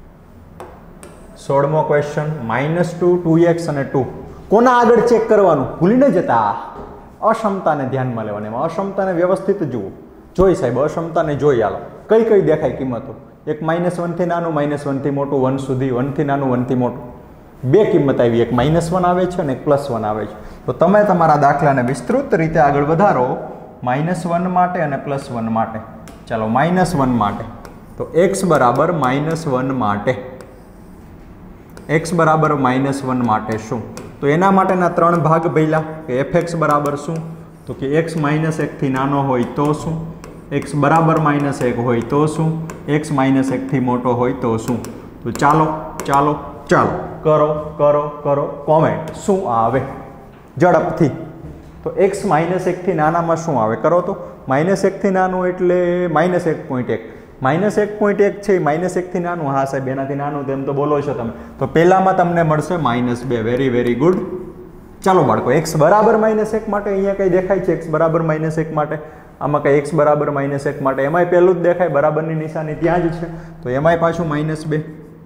સોળમો question. Minus two two X અને ટુ કોના આગળ ચેક કરવાનું? ભૂલી ન જતા. અક્ષમતાને ધ્યાનમાં લેવાની. એમાં અક્ષમતાને વ્યવસ્થિત જુઓ. જોઈ સાહેબ અક્ષમતાને જોઈ. હાલો કઈ કઈ દેખાય કિંમતો? એક માઇનસ વનથી નાનું, માઇનસ વનથી મોટું, વન સુધી, વનથી નાનું, વનથી મોટું. બે કિંમત આવી, એક માઇનસ વન આવે છે અને એક પ્લસ વન આવે છે. તો તમે તમારા દાખલાને વિસ્તૃત રીતે આગળ વધારો માઇનસ વન માટે અને પ્લસ વન માટે. ચાલો માઇનસ વન માટે તો એક્સ બરાબર માઇનસ વન માટે એક્સ બરાબર માઇનસ વન માટે શું? તો એના માટેના ત્રણ ભાગ ભર્યા કે એફ એક્સ બરાબર શું? તો કે એક્સ માઇનસ એકથી નાનો હોય તો શું? એક્સ બરાબર માઇનસ એક હોય તો શું? એક્સ માઇનસ એકથી મોટો હોય તો શું? તો ચાલો ચાલો ચાલો કરો કરો કરો કોમેન્ટ. શું આવે ઝડપથી? તો એક્સ માઇનસ એકથી નાનામાં શું આવે? કરો તો. માઇનસ એકથી નાનું એટલે માઇનસ એક પોઈન્ટ એક. માઇનસ એક પોઈન્ટ એક છે માઇનસ એકથી નાનું. હા સાહેબ એનાથી નાનું તેમ તો બોલો છો તમે. તો પહેલામાં તમને મળશે માઇનસ બે. Very very good. ચાલો બાળકો એક્સ બરાબર માઇનસ એક માટે અહીંયા કંઈ દેખાય છે? એક્સ બરાબર માઇનસ એક માટે આમાં કંઈ એક્સ બરાબર માઇનસ એક માટે એમાંય પહેલું જ દેખાય, બરાબરની નિશાની ત્યાં જ છે. તો એમાંય પાછું માઇનસ બે.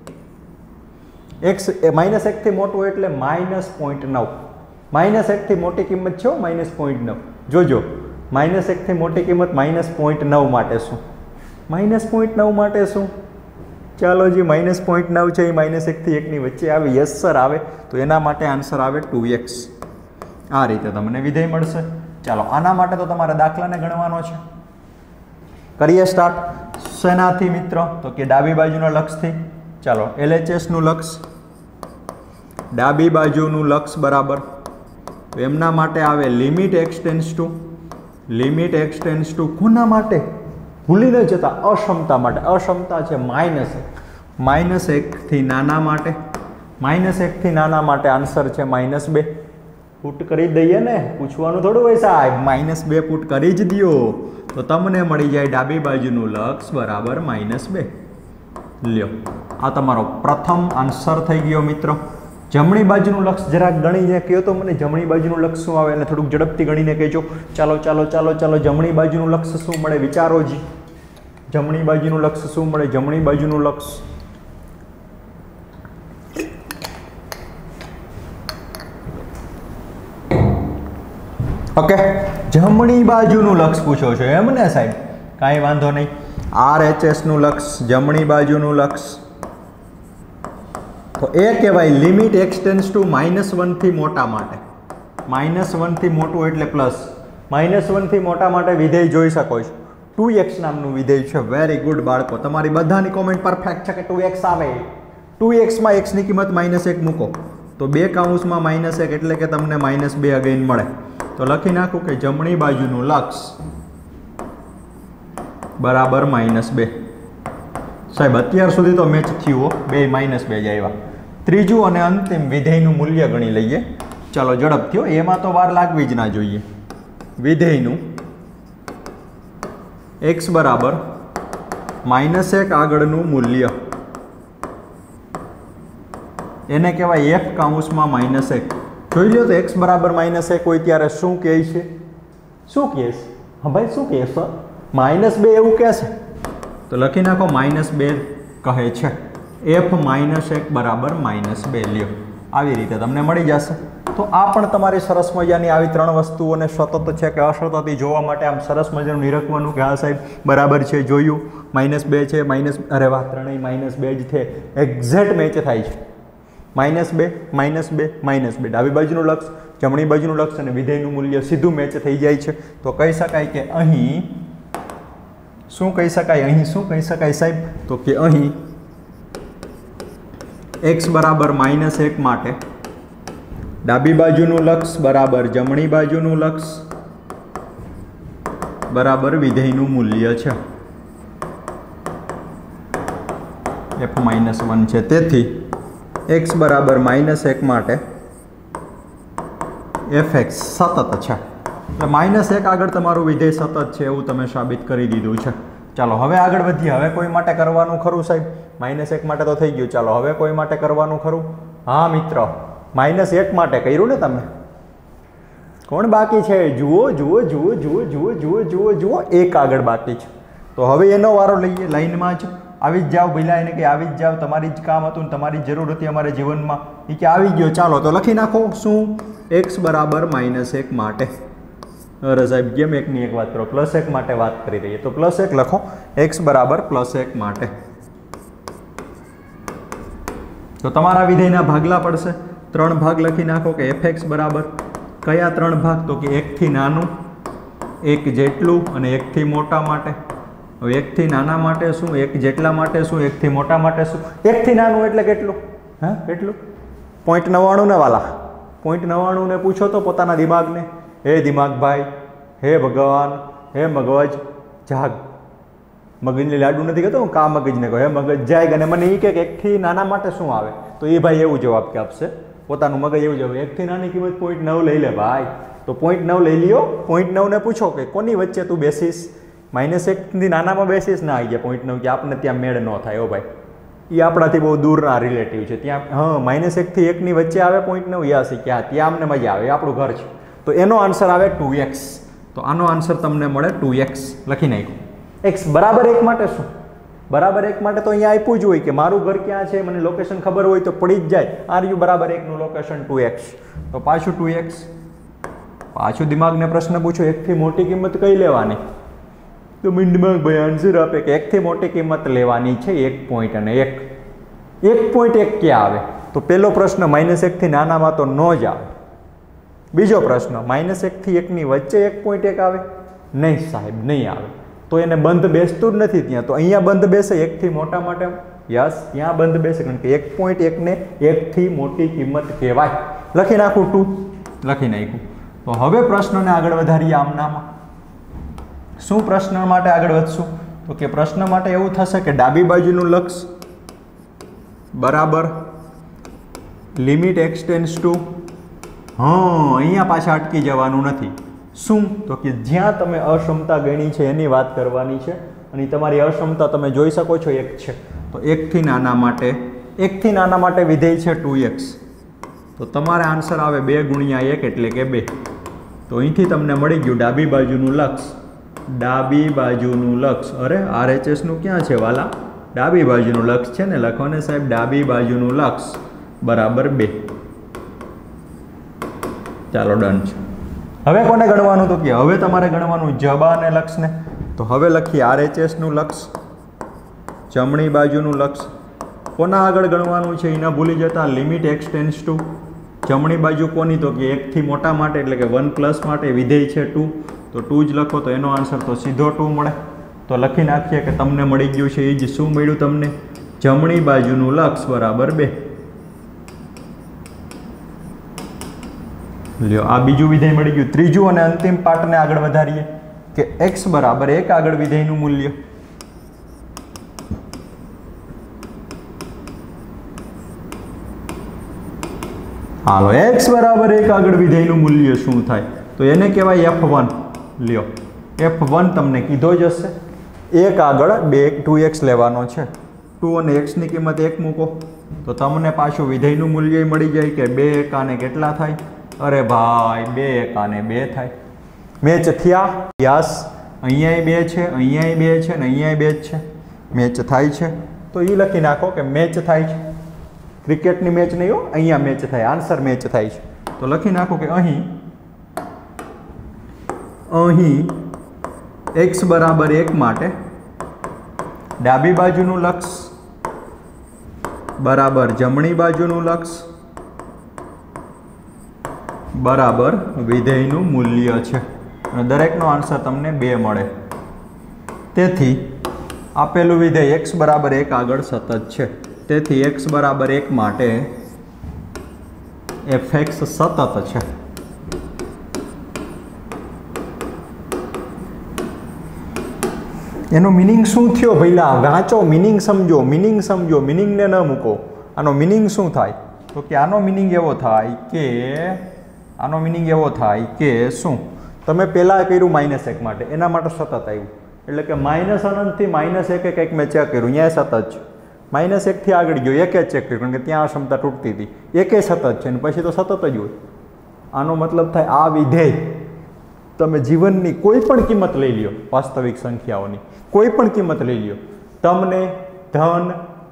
એક્સ માઇનસ એકથી મોટું એટલે માઇનસ પોઈન્ટ નવ. માઇનસ એકથી મોટી કિંમત છે માઇનસ પોઈન્ટ નવ. જોજો માઇનસ એકથી મોટી કિંમત માઇનસ પોઈન્ટ નવ માટે શું? માઇનસ પોઈન્ટ નવ માટે શું? ચાલો જી માઇનસ પોઈન્ટ નવ છે એ માઇનસ એકથી એકની વચ્ચે આવે. યસ સર આવે. તો એના માટે આન્સર આવે ટુ એક્સ. આ રીતે તમને વિધેય મળશે. ચાલો આના માટે તો તમારે દાખલાને ગણવાનો છે. કરીએ સ્ટાર્ટ. શેનાથી મિત્રો? તો કે ડાબી બાજુના લક્ષથી. ચાલો એલએચએસનું લક્ષ ડાબી બાજુનું લક્ષ બરાબર તો એમના માટે આવે limit X tends to limit X tends to કોના માટે? ભૂલી ન જતા અક્ષમતા માટે. અક્ષમતા છે માઇનસ એક. માઇનસ એકથી નાના માટે. માઇનસ એકથી નાના માટે આન્સર છે માઇનસ બે. પુટ કરી દઈએ ને, પૂછવાનું થોડું હોય સાહેબ. માઇનસ બે પુટ કરી જ દો તો તમને મળી જાય ડાબી બાજુનું લક્ષ બરાબર માઇનસ બે. લ્યો, આ તમારો પ્રથમ આન્સર થઈ ગયો મિત્રો. જમણી બાજુનું લક્ષ જરાક ગણીને કહો તો મને જમણી બાજુનું લક્ષ શું આવે, અને થોડુંક ઝડપથી ગણીને કહેજો. ચાલો ચાલો ચાલો ચાલો જમણી બાજુનું લક્ષ શું મળે વિચારો જી. જમણી બાજુનું લક્ષ શું મળે? જમણી બાજુનું લક્ષ ઓકે, જમણી બાજુનું લક્ષ પૂછો છો એમ ને સાહેબ? કાંઈ વાંધો નહીં. આર એચ એસ નું લક્ષ, જમણી બાજુનું લક્ષ તો એ કહેવાય લિમિટ એક્સટેન્સ ટુ માઇનસ વનથી મોટા માટે. માઇનસ વનથી મોટું એટલે પ્લસ. માઇનસ વનથી મોટા માટે વિધેય જોઈ શકો છો. ટુ એક્સ નામનું વિધેય છે. વેરી ગુડ બાળકો, તમારી બધાની કોમેન્ટ પરફેક્ટ છે કે ટુ એક્સ આવે. ટુ એક્સમાં એક્સની કિંમત માઇનસ એક મૂકો તો બે કાઉન્સમાં માઇનસ એક એટલે કે તમને માઇનસ બે અગેન મળે. તો લખી નાખું કે જમણી બાજુનું લક્ષ બરાબર માઇનસ બે. સાહેબ અત્યાર સુધી તો મેચ થયું બે માઇનસ બે જ આવ્યા. ત્રીજું અને અંતિમ વિધેયનું મૂલ્ય ગણી લઈએ. ચાલો ઝડપથી, એમાં તો વાર લાગવી જ ના જોઈએ. વિધેયનું એક્સ બરાબર માઇનસ એક આગળનું મૂલ્ય એને કહેવાય એફ કાઉન્સમાં માઇનસ એક. જોઈ લો તો એક્સ બરાબર માઇનસ એક હોય ત્યારે શું કહે છે? શું કહે છે? હા ભાઈ શું કહે છે? માઇનસ બે એવું કહે છે તો લખી નાખો માઇનસ બે કહે છે. એફ માઇનસ એક બરાબર માઇનસ બે. લ્યો, આવી રીતે તમને મળી જશે. તો આ પણ તમારી સરસ મજાની આવી ત્રણ વસ્તુઓને સતત છે કે અસતત જોવા માટે આમ સરસ મજાનું નિરખવાનું કે હા સાહેબ બરાબર છે, જોયું માઇનસ બે છે, માઇનસ અરે વાહ ત્રણેય માઇનસ બે જ છે, એક્ઝેક્ટ મેચ થાય છે. માઇનસ બે માઇનસ બે માઇનસ બે ડાબી બાજુનું લક્ષ, જમણી બાજુનું લક્ષ અને વિધેયનું મૂલ્ય સીધું મેચ થઈ જાય છે. તો કહી શકાય કે અહીં શું કહી શકાય? અહીં શું કહી શકાય સાહેબ? તો કે અહીં એક્સ બરાબર માઇનસ એક માટે ડાબી બાજુનું લક્ષ બરાબર જમણી બાજુનું લક્ષ બરાબર વિધેયનું મૂલ્ય છે એફ માઇનસ વન છે. તેથી એક્સ બરાબર માઇનસ એક માટે એફ એક્સ સતત છે. એટલે માઇનસ એક આગળ તમારું વિધેય સતત છે એવું તમે સાબિત કરી દીધું છે. ચાલો હવે આગળ વધીએ. હવે કોઈ માટે કરવાનું ખરું સાહેબ? માઇનસ એક માટે તો થઈ ગયું. ચાલો હવે કોઈ માટે કરવાનું ખરું? હા મિત્ર, માઇનસ એક માટે કર્યું ને તમે? કોણ બાકી છે? જુઓ જુઓ જુઓ જુઓ જુઓ જુઓ જુઓ જુઓ એક આગળ બાકી છે. તો હવે એનો વારો લઈએ. લાઈનમાં જ આવી જ જાઓ ભઈલા, એને કે આવી જ જાઓ, તમારી જ કામ હતું ને તમારી જરૂર હતી અમારા જીવનમાં. એ કે આવી ગયો. ચાલો તો લખી નાખો શું? એક્સ બરાબર માઇનસ એક માટે. અરે સાહેબ કેમ એકની એક વાત કરો? પ્લસ એક માટે વાત કરી રહીએ તો પ્લસ એક લખો. એક્સ બરાબર પ્લસ એક માટે. તો તમારા વિધેયના ભાગલા પડશે. ત્રણ ભાગ લખી નાખો કે એફ એક્સ બરાબર કયા ત્રણ ભાગ? તો કે એકથી નાનું, એક જેટલું અને એકથી મોટા માટે. હવે એકથી નાના માટે શું? એક જેટલા માટે શું? એકથી મોટા માટે શું? એકથી નાનું એટલે કેટલું? હા કેટલું? પોઈન્ટ નવ્વાણું ને વાલા. પોઈન્ટ નવ્વાણું ને પૂછો તો પોતાના દિમાગને, હે દિમાગ ભાઈ, હે ભગવાન, હે મગજ જાગ. મગજને લાડુ નથી કહેતો હું, કા મગજને કહો હે મગજ જાગ. અને મને એ કે એકથી નાના માટે શું આવે? તો એ ભાઈ એવું જવાબ કે આપશે, પોતાનું મગજ એવું જવાબ, એકથી નાની કિંમત પોઈન્ટ નવ લઈ લે ભાઈ. તો પોઈન્ટ નવ લઈ લ્યો. પોઈન્ટ નવ ને પૂછો કે કોની વચ્ચે તું બેસીશ? માઇનસ એકથી નાનામાં બેસીશ ના આવી ગયા પોઈન્ટ નવ કે આપણને ત્યાં મેળ ન થાય. હો ભાઈ, એ આપણાથી બહુ દૂરના રિલેટિવ છે. ત્યાં હા માઇનસ એકથી એકની વચ્ચે આવે પોઈન્ટ નવ યાસી કે હા ત્યાં અમને મજા આવે, આપણું ઘર છે. તો એનો આન્સર આવે ટુ એક્સ. તો આનો આન્સર તમને મળે ટુ એક્સ. લખી નાખ્યું. એક્સ બરાબર એક માટે શું? બરાબર એક માટે તો અહીંયા આપ્યું જ હોય કે મારું ઘર ક્યાં છે, મને લોકેશન ખબર હોય તો પડી જ જાય. આર યુ બરાબર એકનું લોકેશન ટુ એક્સ. તો પાછું ટુ એક્સ. પાછું દિમાગને પ્રશ્ન પૂછો, એકથી મોટી કિંમત કઈ લેવાની? તો મિંડમાં ભાઈ આન્સર આપે કે એકથી મોટી કિંમત લેવાની છે એક પોઈન્ટ અને એક. એક પોઈન્ટ એક ક્યાં આવે? તો પહેલો પ્રશ્ન માઇનસ એકથી નાનામાં તો ન જ આવે. બીજો પ્રશ્ન માઇનસ એકથી એકની વચ્ચે એક પોઈન્ટ એક આવે? નહીં સાહેબ નહીં આવે. તો એને બંધ બેસતું જ નથી ત્યાં. તો અહીંયા બંધ બેસે એકથી મોટા માટે. યસ ત્યાં બંધ બેસે કારણ કે એક પોઈન્ટ એકને એકથી મોટી કિંમત કહેવાય. લખી નાખું ટુ. લખી નાખ્યું. તો હવે પ્રશ્નને આગળ વધારીએ આમનામાં. શું પ્રશ્ન માટે આગળ વધશું? તો કે પ્રશ્ન માટે એવું થશે કે ડાબી બાજુનું લક્ષ બરાબર લિમિટ એક્સટેન્સ ટુ, હા અહીંયા પાછા અટકી જવાનું નથી. શું? તો કે જ્યાં તમે અક્ષમતા ગણી છે એની વાત કરવાની છે અને તમારી અક્ષમતા તમે જોઈ શકો છો એક છે. તો એકથી નાના માટે એકથી નાના માટે વિધેય છે ટુ એક્સ. તો તમારે આન્સર આવે બે ગુણ્યા એક એટલે કે બે. તો અહીંથી તમને મળી ગયું ડાબી બાજુનું લક્ષ. ડાબી બાજુનું લક્ષ. અરે આરએચએસનું ક્યાં છે વાલા? ડાબી બાજુનું લક્ષ છે ને, લખો ને સાહેબ ડાબી બાજુનું લક્ષ બરાબર બે. ચાલો ડન છે. હવે કોને ગણવાનું? તો કે હવે તમારે ગણવાનું જબા અને લક્ષને. તો હવે લખીએ આરએચએસનું લક્ષ, જમણી બાજુનું લક્ષ. કોના આગળ ગણવાનું છે એ ન ભૂલી જતા. લિમિટ એક્સ ટેન્સ ટુ જમણી બાજુ કોની? તો કે એકથી મોટા માટે એટલે કે વન પ્લસ માટે વિધેય છે ટુ. તો ટુ જ લખો તો એનો આન્સર તો સીધો ટુ મળે. તો લખી નાખીએ કે તમને મળી ગયું છે એ જ. શું મળ્યું તમને? જમણી બાજુનું લક્ષ બરાબર બે. લ્યો આ બીજું વિધેય મળી ગયું. ત્રીજું અને અંતિમ પાર્ટને આગળ વધારીએ કે એક્સ બરાબર એક આગળ વિધેયનું મૂલ્ય. હાલો એક્સ બરાબર એક આગળ વિધેયનું મૂલ્ય શું થાય? તો એને કહેવાય એફ વન. લ્યો એફ વન તમને કીધો જ હશે. એક આગળ બે ટુ એક્સ લેવાનો છે. ટુ અને એક્સની કિંમત એક મૂકો તો તમને પાછું વિધેયનું મૂલ્ય મળી જાય કે બે એકાને કેટલા થાય? અરે ભાઈ બે એકાને બે થાય. મેચ થયા? યસ. અહીંયાય બે છે, અહીંયાય બે છે ને અહીંયાય બે જ છે. મેચ થાય છે. તો એ લખી નાખો કે મેચ થાય છે. ક્રિકેટની મેચ નહીં હો, અહીંયા મેચ થાય. આન્સર મેચ થાય છે. તો લખી નાખો કે અહીં અહીં એક્સ બરાબર એક માટે ડાબી બાજુનું લક્ષ બરાબર જમણી બાજુનું લક્ષ બરાબર વિધેયનું મૂલ્ય છે અને દરેકનો આન્સર તમને બે મળે. તેથી આપેલું વિધેય એક્સ બરાબર એક આગળ સતત છે. તેથી એક્સ બરાબર એક માટે એફ એક્સ સતત છે. એનો મિનિંગ શું થયો ભઈલા? વાંચો, મિનિંગ સમજો, મિનિંગ સમજો, મિનિંગને ન મૂકો. આનો મિનિંગ શું થાય? તો કે આનો મિનિંગ એવો થાય કે આનો મિનિંગ એવો થાય કે શું? તમે પહેલાં કર્યું માઇનસ એક માટે, એના માટે સતત આવ્યું. એટલે કે માઇનસ અનંતથી માઇનસ એક કંઈક મેં ચેક કર્યું, ત્યાં સતત છે. માઇનસ એકથી આગળ ગયો, એકે ચેક કર્યું કારણ કે ત્યાં ક્ષમતા તૂટતી હતી, એકે સતત છે અને પછી તો સતત જ હોય. આનો મતલબ થાય આ વિધેય તમે જીવનની કોઈ પણ કિંમત લઈ લ્યો, વાસ્તવિક સંખ્યાઓની કોઈ પણ કિંમત લઈ લ્યો, તમને ધન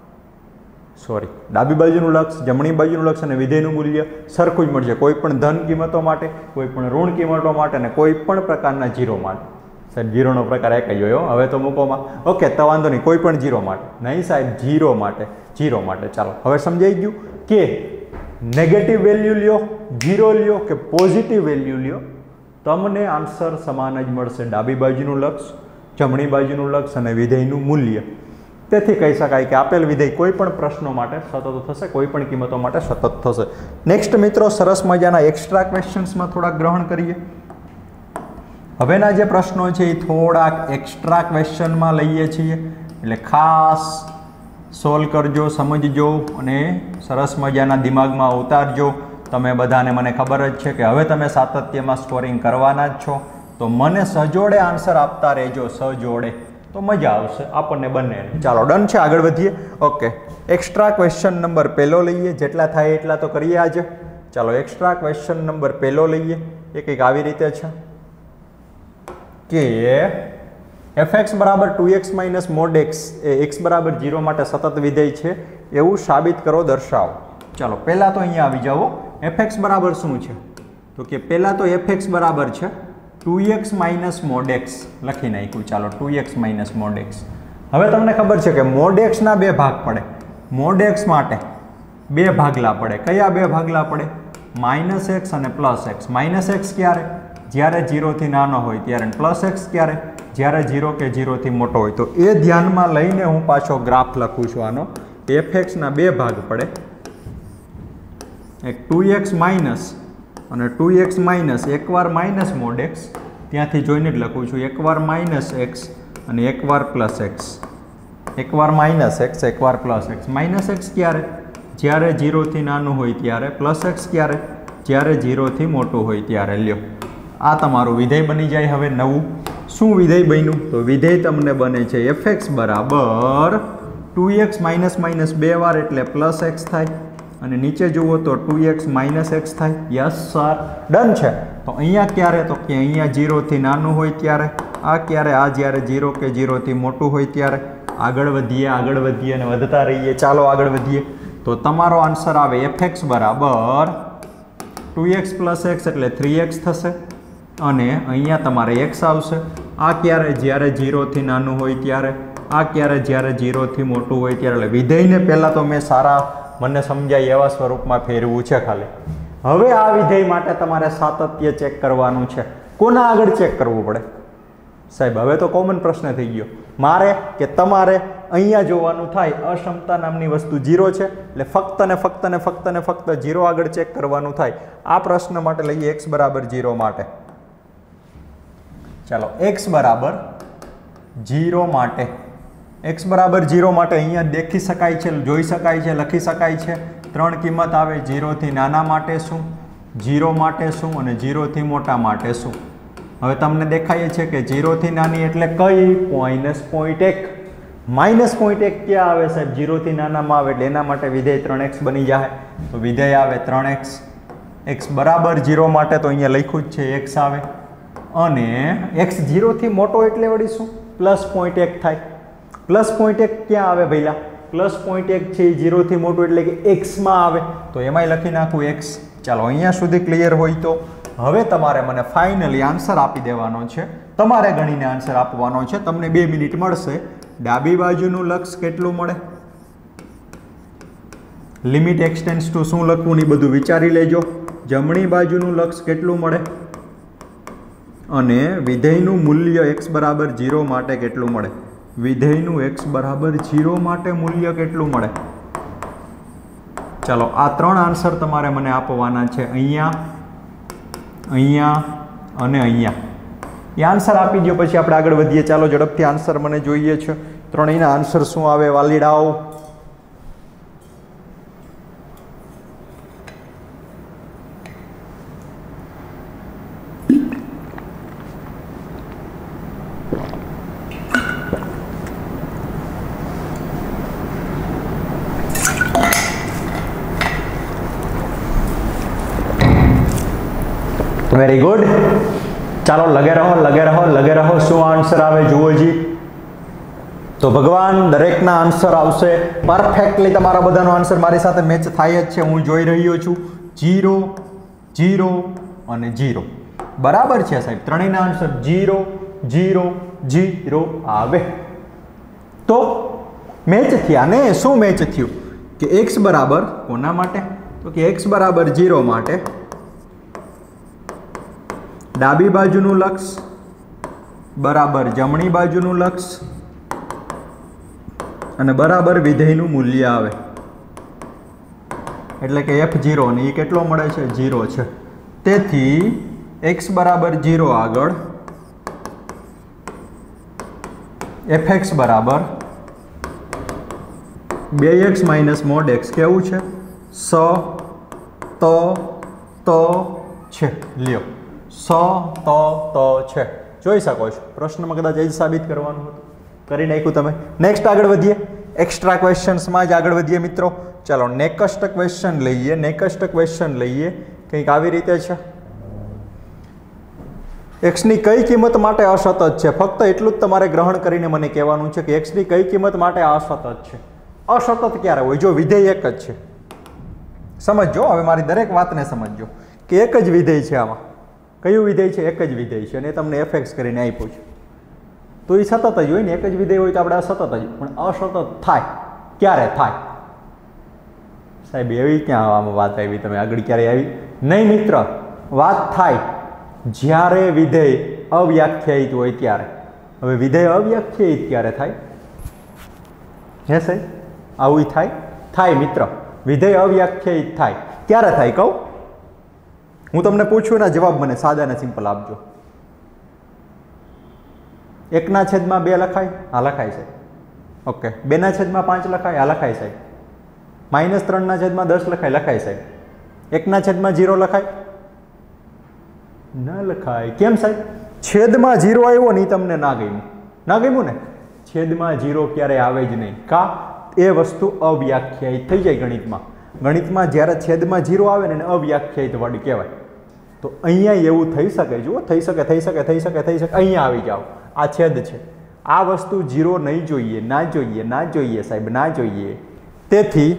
સોરી ડાબી બાજુનું લક્ષ, જમણી બાજુનું લક્ષ અને વિધેયનું મૂલ્ય સરખું જ મળશે. કોઈ પણ ધન કિંમતો માટે, કોઈ પણ ઋણ કિંમતો માટે અને કોઈ પણ પ્રકારના જીરો માટે. સાહેબ જીરોનો પ્રકાર એક જ હોય. હવે તો મૂકોમાં ઓકે તો વાંધો નહીં, કોઈ પણ જીરો માટે નહીં સાહેબ, જીરો માટે જીરો માટે. ચાલો હવે સમજાઈ ગયું કે નેગેટિવ વેલ્યુ લ્યો, જીરો લ્યો કે પોઝિટિવ વેલ્યુ લ્યો, તમને આન્સર સમાન જ મળશે. ડાબી બાજુનું લક્ષ, જમણી બાજુનું લક્ષ અને વિધેયનું મૂલ્ય. તેથી કહી શકાય કે આપેલ વિધેય કોઈ પણ પ્રશ્નો માટે સતત થશે, કોઈ પણ કિંમતો માટે સતત થશે. નેક્સ્ટ મિત્રો સરસ મજાના એક્સ્ટ્રા ક્વેશ્ચન્સમાં થોડાક ગ્રહણ કરીએ. હવેના જે પ્રશ્નો છે એ થોડાક એક્સ્ટ્રા ક્વેશ્ચનમાં લઈએ છીએ, એટલે ખાસ સોલ્વ કરજો, સમજજો અને સરસ મજાના દિમાગમાં ઉતારજો. તમે બધાને મને ખબર જ છે કે હવે તમે સાતત્યમાં સ્કોરિંગ કરવાના જ છો, તો મને સજોડે આન્સર આપતા રહેજો, સજોડે, તો મજા આવશે આપણને બંને. ચાલો ડન છે, આગળ વધીએ. ઓકે, એક્સ્ટ્રા ક્વેશ્ચન નંબર પહેલો લઈએ, જેટલા થાય એટલા તો કરીએ આજે. ચાલો એક્સ્ટ્રા ક્વેશ્ચન નંબર પહેલો લઈએ. એ કંઈક આવી રીતે છે કે એફ એક્સ બરાબર two x minus mod X એ એક્સ બરાબર જીરો માટે સતત વિધેય છે એવું સાબિત કરો, દર્શાવો. ચાલો પહેલાં તો અહીંયા આવી જાઓ. એફ એક્સ બરાબર શું છે? તો કે પહેલાં તો એફ એક્સ બરાબર છે two x minus mod X લખી નાખ્યું. ચાલો two x minus mod X. હવે તમને ખબર છે કે મોડ એક્સના બે ભાગ પડે. મોડ એક્સ માટે બે ભાગલા પડે. કયા બે ભાગલા પડે? માઇનસ એક્સ અને પ્લસ એક્સ. માઇનસ એક્સ ક્યારે? જ્યારે જીરોથી નાનો હોય ત્યારે. પ્લસ એક્સ ક્યારે? જ્યારે જીરો કે જીરોથી મોટો હોય. તો એ ધ્યાનમાં લઈને હું પાછો ગ્રાફ લખું છું આનો. એફ એક્સના બે ભાગ પડે, એક ટુ એક્સ માઇનસ અને ટુ એક્સ માઇનસ, એકવાર માઇનસ મોડ એક્સ, ત્યાંથી જોઈને જ લખું છું, એકવાર માઇનસ એક્સ અને એકવાર પ્લસ એક્સ. એકવાર માઇનસ એક્સ, એકવાર પ્લસ એક્સ. માઇનસ એક્સ ક્યારે? જ્યારે જીરોથી નાનું હોય ત્યારે. પ્લસ એક્સ ક્યારે? જ્યારે જીરોથી મોટું હોય ત્યારે. લ્યો આ તમારું વિધેય બની જાય હવે નવું. શું વિધેય બન્યું? તો વિધેય તમને બને છે એફ એક્સ બરાબર ટુ એક્સ માઇનસ માઇનસ બે વાર એટલે પ્લસ એક્સ થાય, અને નીચે જુઓ તો ટુ એક્સ માઇનસ એક્સ થાય. યસ સર, ડન છે. તો અહીંયા ક્યારે? તો કે અહીંયા ઝીરોથી નાનું હોય ત્યારે, આ ક્યારે? આ જ્યારે ઝીરો કે ઝીરોથી મોટું હોય ત્યારે. આગળ વધીએ આગળ વધીએ અને વધતા રહીએ. ચાલો આગળ વધીએ. તો તમારો આન્સર આવે એફ એક્સ બરાબર ટુ એક્સ પ્લસ એક્સ એટલે થ્રી એક્સ થશે, અને અહીંયા તમારે એક્સ આવશે. આ ક્યારે? જ્યારે ઝીરોથી નાનું હોય ત્યારે, આ ક્યારે? જ્યારે ઝીરોથી મોટું હોય ત્યારે. એટલે વિધેયને પહેલાં તો મેં સારા મને સમજાય એવા સ્વરૂપમાં ફેરવું છે ખાલી. હવે આ વિધેય માટે તમારે સાતત્ય ચેક કરવાનું છે. કોના આગળ ચેક કરવું પડે સાહેબ? હવે તો કોમન પ્રશ્ન થઈ ગયો, મારે કે તમારે? અહીંયા જોવાનું થાય અક્ષમતા નામની વસ્તુ ઝીરો છે એટલે ફક્ત ને ફક્ત ને ફક્ત ને ફક્ત ઝીરો આગળ ચેક કરવાનું થાય. આ પ્રશ્ન માટે લઈએ એક્સ બરાબર ઝીરો માટે. ચાલો એક્સ બરાબર ઝીરો માટે, એક્સ બરાબર ઝીરો માટે અહીંયા દેખી શકાય છે, જોઈ શકાય છે, લખી શકાય છે. ત્રણ કિંમત આવે. ઝીરોથી નાના માટે શું, ઝીરો માટે શું, અને ઝીરોથી મોટા માટે શું. હવે તમને દેખાય છે કે ઝીરોથી નાની એટલે કઈ? માઇનસ પોઈન્ટ એક. માઇનસ પોઈન્ટ એક ક્યાં આવે સાહેબ? ઝીરોથી નાનામાં આવે એટલે એના માટે વિધેય ત્રણ એક્સ બની જાય. તો વિધેય આવે ત્રણ એક્સ. એક્સ બરાબર ઝીરો માટે તો અહીંયા લખ્યું જ છે એક્સ આવે, અને એક્સ ઝીરોથી મોટો એટલે વળી શું? પ્લસ પોઈન્ટ એક થાય. પ્લસ પોઈન્ટ એક ક્યાં આવે ભઈલા? પ્લસ પોઈન્ટ એક છે એ ઝીરોથી મોટું એટલે કે એક્સમાં આવે, તો એમાંય લખી નાખું એક્સ. ચાલો અહીંયા સુધી ક્લિયર હોય તો હવે તમારે મને ફાઇનલી આન્સર આપી દેવાનો છે. તમારે ગણીને આન્સર આપવાનો છે. તમને બે મિનિટ મળશે. ડાબી બાજુનું લક્ષ કેટલું મળે? લિમિટ એક્સટેન્સ ટુ શું લખવું ને બધું વિચારી લેજો. જમણી બાજુનું લક્ષ કેટલું મળે? અને વિધેયનું મૂલ્ય એક્સ બરાબર ઝીરો માટે કેટલું મળે? વિધેયનું એક્સ બરાબર ઝીરો માટે મૂલ્ય કેટલું મળે? ચાલો આ ત્રણ આન્સર તમારે મને આપવાના છે. અહીંયા, અહીંયા અને અહીંયા. એ આન્સર આપી દો પછી આપણે આગળ વધીએ. ચાલો ઝડપથી આન્સર મને જોઈએ છે. ત્રણેયના આન્સર શું આવે વાલીડાઓ? Very good. ચાલો લગે રહો લગે રહો લગે રહો. શું આન્સર આવે જુઓ જી. તો ભગવાન દરેકના આન્સર આવશે પરફેક્ટલી. તમારા બધાનો આન્સર મારી સાથે મેચ થાય જ છે, હું જોઈ રહ્યો છું. જીરો, જીરો અને જીરો. બરાબર છે સાહેબ. ત્રણેયના આન્સર જીરો, જીરો, જીરો આવે. તો મેચ થયા ને? શું મેચ થયું? કે એક્સ બરાબર કોના માટે? તો કે એક્સ બરાબર જીરો માટે ડાબી બાજુનું લક્ષ બરાબર જમણી બાજુનું લક્ષ અને બરાબર વિધેયનું મૂલ્ય આવે. એટલે કે એફ ઝીરો ને એ કેટલો મળે છે? ઝીરો છે. તેથી એક્સ બરાબર ઝીરો આગળ એફ એક્સ બરાબર બે એક્સ માઇનસ મોડ એક્સ કેવું છે? સ ત ત છે. લ્યો સ ત ત છે. જોઈ શકો છો પ્રશ્નમાં કદાચ એ જ સાબિત કરવાનું હતું, કરી નાખ્યું તમે. નેક્સ્ટ આગળ વધીએ. એક્સ્ટ્રા ક્વેશ્ચન્સમાં જ આગળ વધીએ મિત્રો. ચાલો નેક્સ્ટ ક્વેશ્ચન લઈએ. નેક્સ્ટ ક્વેશ્ચન લઈએ કંઈક આવી રીતે છે. એક્સની કઈ કિંમત માટે અસતત છે? ફક્ત એટલું જ તમારે ગ્રહણ કરીને મને કહેવાનું છે કે એક્સની કઈ કિંમત માટે અસતત છે. અસતત ક્યારે હોય? જો વિધેય એક જ છે. સમજો હવે મારી દરેક વાતને સમજો કે એક જ વિધેય છે. આમાં કયું વિધેય છે? એક જ વિધેય છે, અને તમને એફ એક્સ કરીને આપ્યું છે. તો એ સતત જ હોય ને. એક જ વિધેય હોય તો આપણે અસતત જ, પણ અસતત થાય ક્યારે થાય સાહેબ? એવી ક્યાં આમાં વાત આવી? તમે આગળ ક્યારે આવી? નહીં મિત્ર, વાત થાય જ્યારે વિધેય અવ્યાખ્યાયિત હોય ત્યારે. હવે વિધેય અવ્યાખ્યાયિત ક્યારે થાય? હે સાહેબ આવું થાય? થાય મિત્ર, વિધેય અવ્યાખ્યાયિત થાય ક્યારે થાય કહું? હું તમને પૂછું એના જવાબ મને સાદા અને સિમ્પલ આપજો. એકના છેદમાં બે લખાય? હા લખાય છે. ઓકે. બેના છેદમાં પાંચ લખાય? હા લખાય સાહેબ. માઇનસ ત્રણના છેદમાં દસ લખાય? લખાય સાહેબ. એકના છેદમાં જીરો લખાય? ન લખાય. કેમ સાહેબ? છેદમાં જીરો આવ્યો ને એ તમને ના ગમ્યું. ના ગમ્યું ને? છેદમાં જીરો ક્યારેય આવે જ નહીં. કા? એ વસ્તુ અવ્યાખ્યાયિત થઈ જાય ગણિતમાં. ગણિતમાં જ્યારે છેદમાં જીરો આવે ને એને અવ્યાખ્યાયિત વર્ડ કહેવાય. તો અહીંયા એવું થઈ શકે, જુઓ, થઈ શકે થઈ શકે થઈ શકે થઈ શકે. અહીંયા આવી જાઓ, આ છેદ છે. આ વસ્તુ જીરો નહીં જોઈએ, ના જોઈએ, ના જોઈએ સાહેબ, ના જોઈએ. તેથી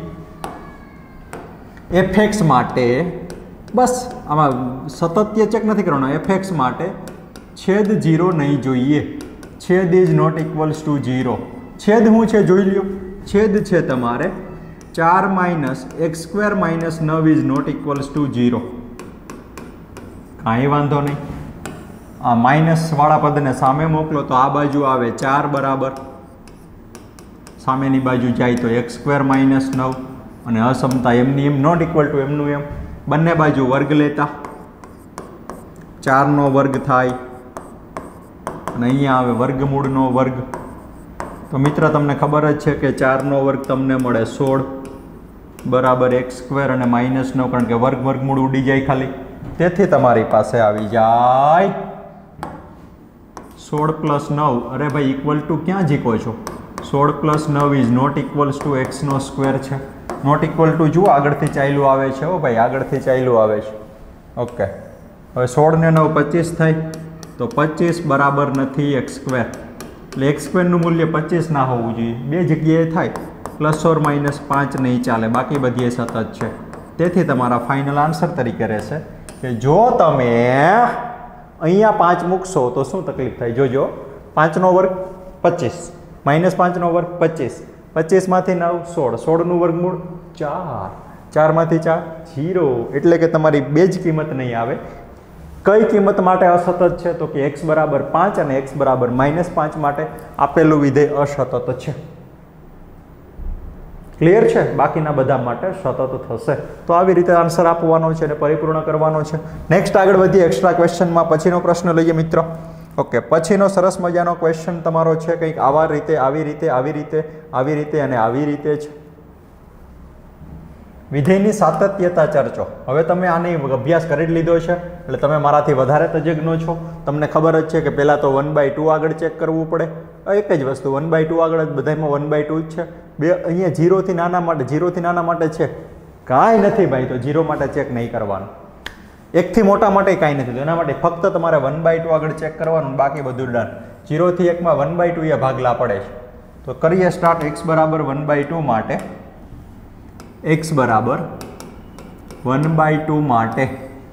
એફએક્સ માટે બસ આમાં સતત ચેક નથી કરવાનો. એફએક્સ માટે છેદ જીરો નહીં જોઈએ. છેદ is not equals to zero. છેદ શું છે જોઈ લ્યો. છેદ છે તમારે ચાર માઇનસ એક્સ સ્ક્વેર માઇનસ નવ is not equals to zero. કાંઈ વાંધો નહીં. આ માઇનસ વાળા પદને સામે મોકલો તો આ બાજુ આવે ચાર બરાબર, સામેની બાજુ જાય તો એક્સ સ્ક્વેર માઇનસ નવ, અને અસમતા એમની એમ નોટ ઇક્વલ ટુ એમનું એમ. બંને બાજુ વર્ગ લેતા ચારનો વર્ગ થાય અને અહીંયા આવે વર્ગમૂળનો વર્ગ. તો મિત્ર તમને ખબર જ છે કે ચારનો વર્ગ તમને મળે સોળ બરાબર એક્સ સ્ક્વેર અને માઇનસ નવ, કારણ કે વર્ગ વર્ગમૂળ ઉડી જાય ખાલી. તેથી તમારી પાસે આવી જાય સોળ પ્લસ નવ. અરે ભાઈ ઇક્વલ ટુ ક્યાં જીકો છો? સોળ પ્લસ નવ ઇઝ નોટ ઇક્વલ્સ ટુ એક્સનો સ્ક્વેર છે. નોટ ઇક્વલ ટુ જુઓ આગળથી ચાલ્યું આવે છે. હો ભાઈ, આગળથી ચાલ્યું આવે છે. ઓકે, હવે સોળ ને નવ પચીસ થાય, તો પચીસ બરાબર નથી એક્સ સ્ક્વેર. એટલે એક્સ સ્ક્વેરનું મૂલ્ય પચીસ ના હોવું જોઈએ. બે જગ્યાએ થાય, પ્લસ ઓર માઇનસ પાંચ નહીં ચાલે, બાકી બધી એ સતત છે. તેથી તમારા ફાઇનલ આન્સર તરીકે રહેશે કે જો તમે અહીંયા પાંચ મૂકશો તો શું તકલીફ થાય જોજો. પાંચનો વર્ગ પચીસ, માઇનસ પાંચનો વર્ગ પચીસ, પચીસમાંથી નવ સોળ, સોળનું વર્ગમૂળ ચાર, ચારમાંથી ચાર જીરો. એટલે કે તમારી બે જ કિંમત નહીં આવે. કઈ કિંમત માટે અસતત છે? તો કે એક્સ બરાબર પાંચ અને એક્સ બરાબર માઇનસ પાંચ માટે આપેલું વિધેય અસતત છે. ક્લિયર છે? બાકીના બધા માટે સતત થશે. તો આવી રીતે આન્સર આપવાનો છે અને પરિપૂર્ણ કરવાનો છે. નેક્સ્ટ આગળ વધીએ એક્સ્ટ્રા ક્વેશ્ચનમાં. પછીનો પ્રશ્ન લઈએ મિત્રો. ઓકે, પછીનો સરસ મજાનો ક્વેશ્ચન તમારો છે કંઈક આવા રીતે, આવી રીતે, આવી રીતે, આવી રીતે અને આવી રીતે છે. વિધેયની સાતત્યતા ચર્ચો. હવે તમે આની અભ્યાસ કરી જ લીધો છે એટલે તમે મારાથી વધારે તજજ્ઞ છો. તમને ખબર જ છે કે પહેલાં તો વન બાય ટુ આગળ ચેક કરવું પડે. એક જ વસ્તુ, વન બાય ટુ આગળ જ બધામાં વન બાય ટુ જ છે. બે અહીંયા જીરોથી નાના માટે, જીરોથી નાના માટે છે કાંઈ નથી ભાઈ, તો જીરો માટે ચેક નહીં કરવાનું. એકથી મોટા માટે કાંઈ નથી, તો એના માટે ફક્ત તમારે વન બાય ટુ આગળ ચેક કરવાનું, બાકી બધું ડન. જીરોથી એકમાં વન બાય ટુ એ ભાગલા પડે છે. તો કરીએ સ્ટાર્ટ. એક્સ બરાબર વન બાય ટુ માટે, એક્સ બરાબર વન બાય ટુ માટે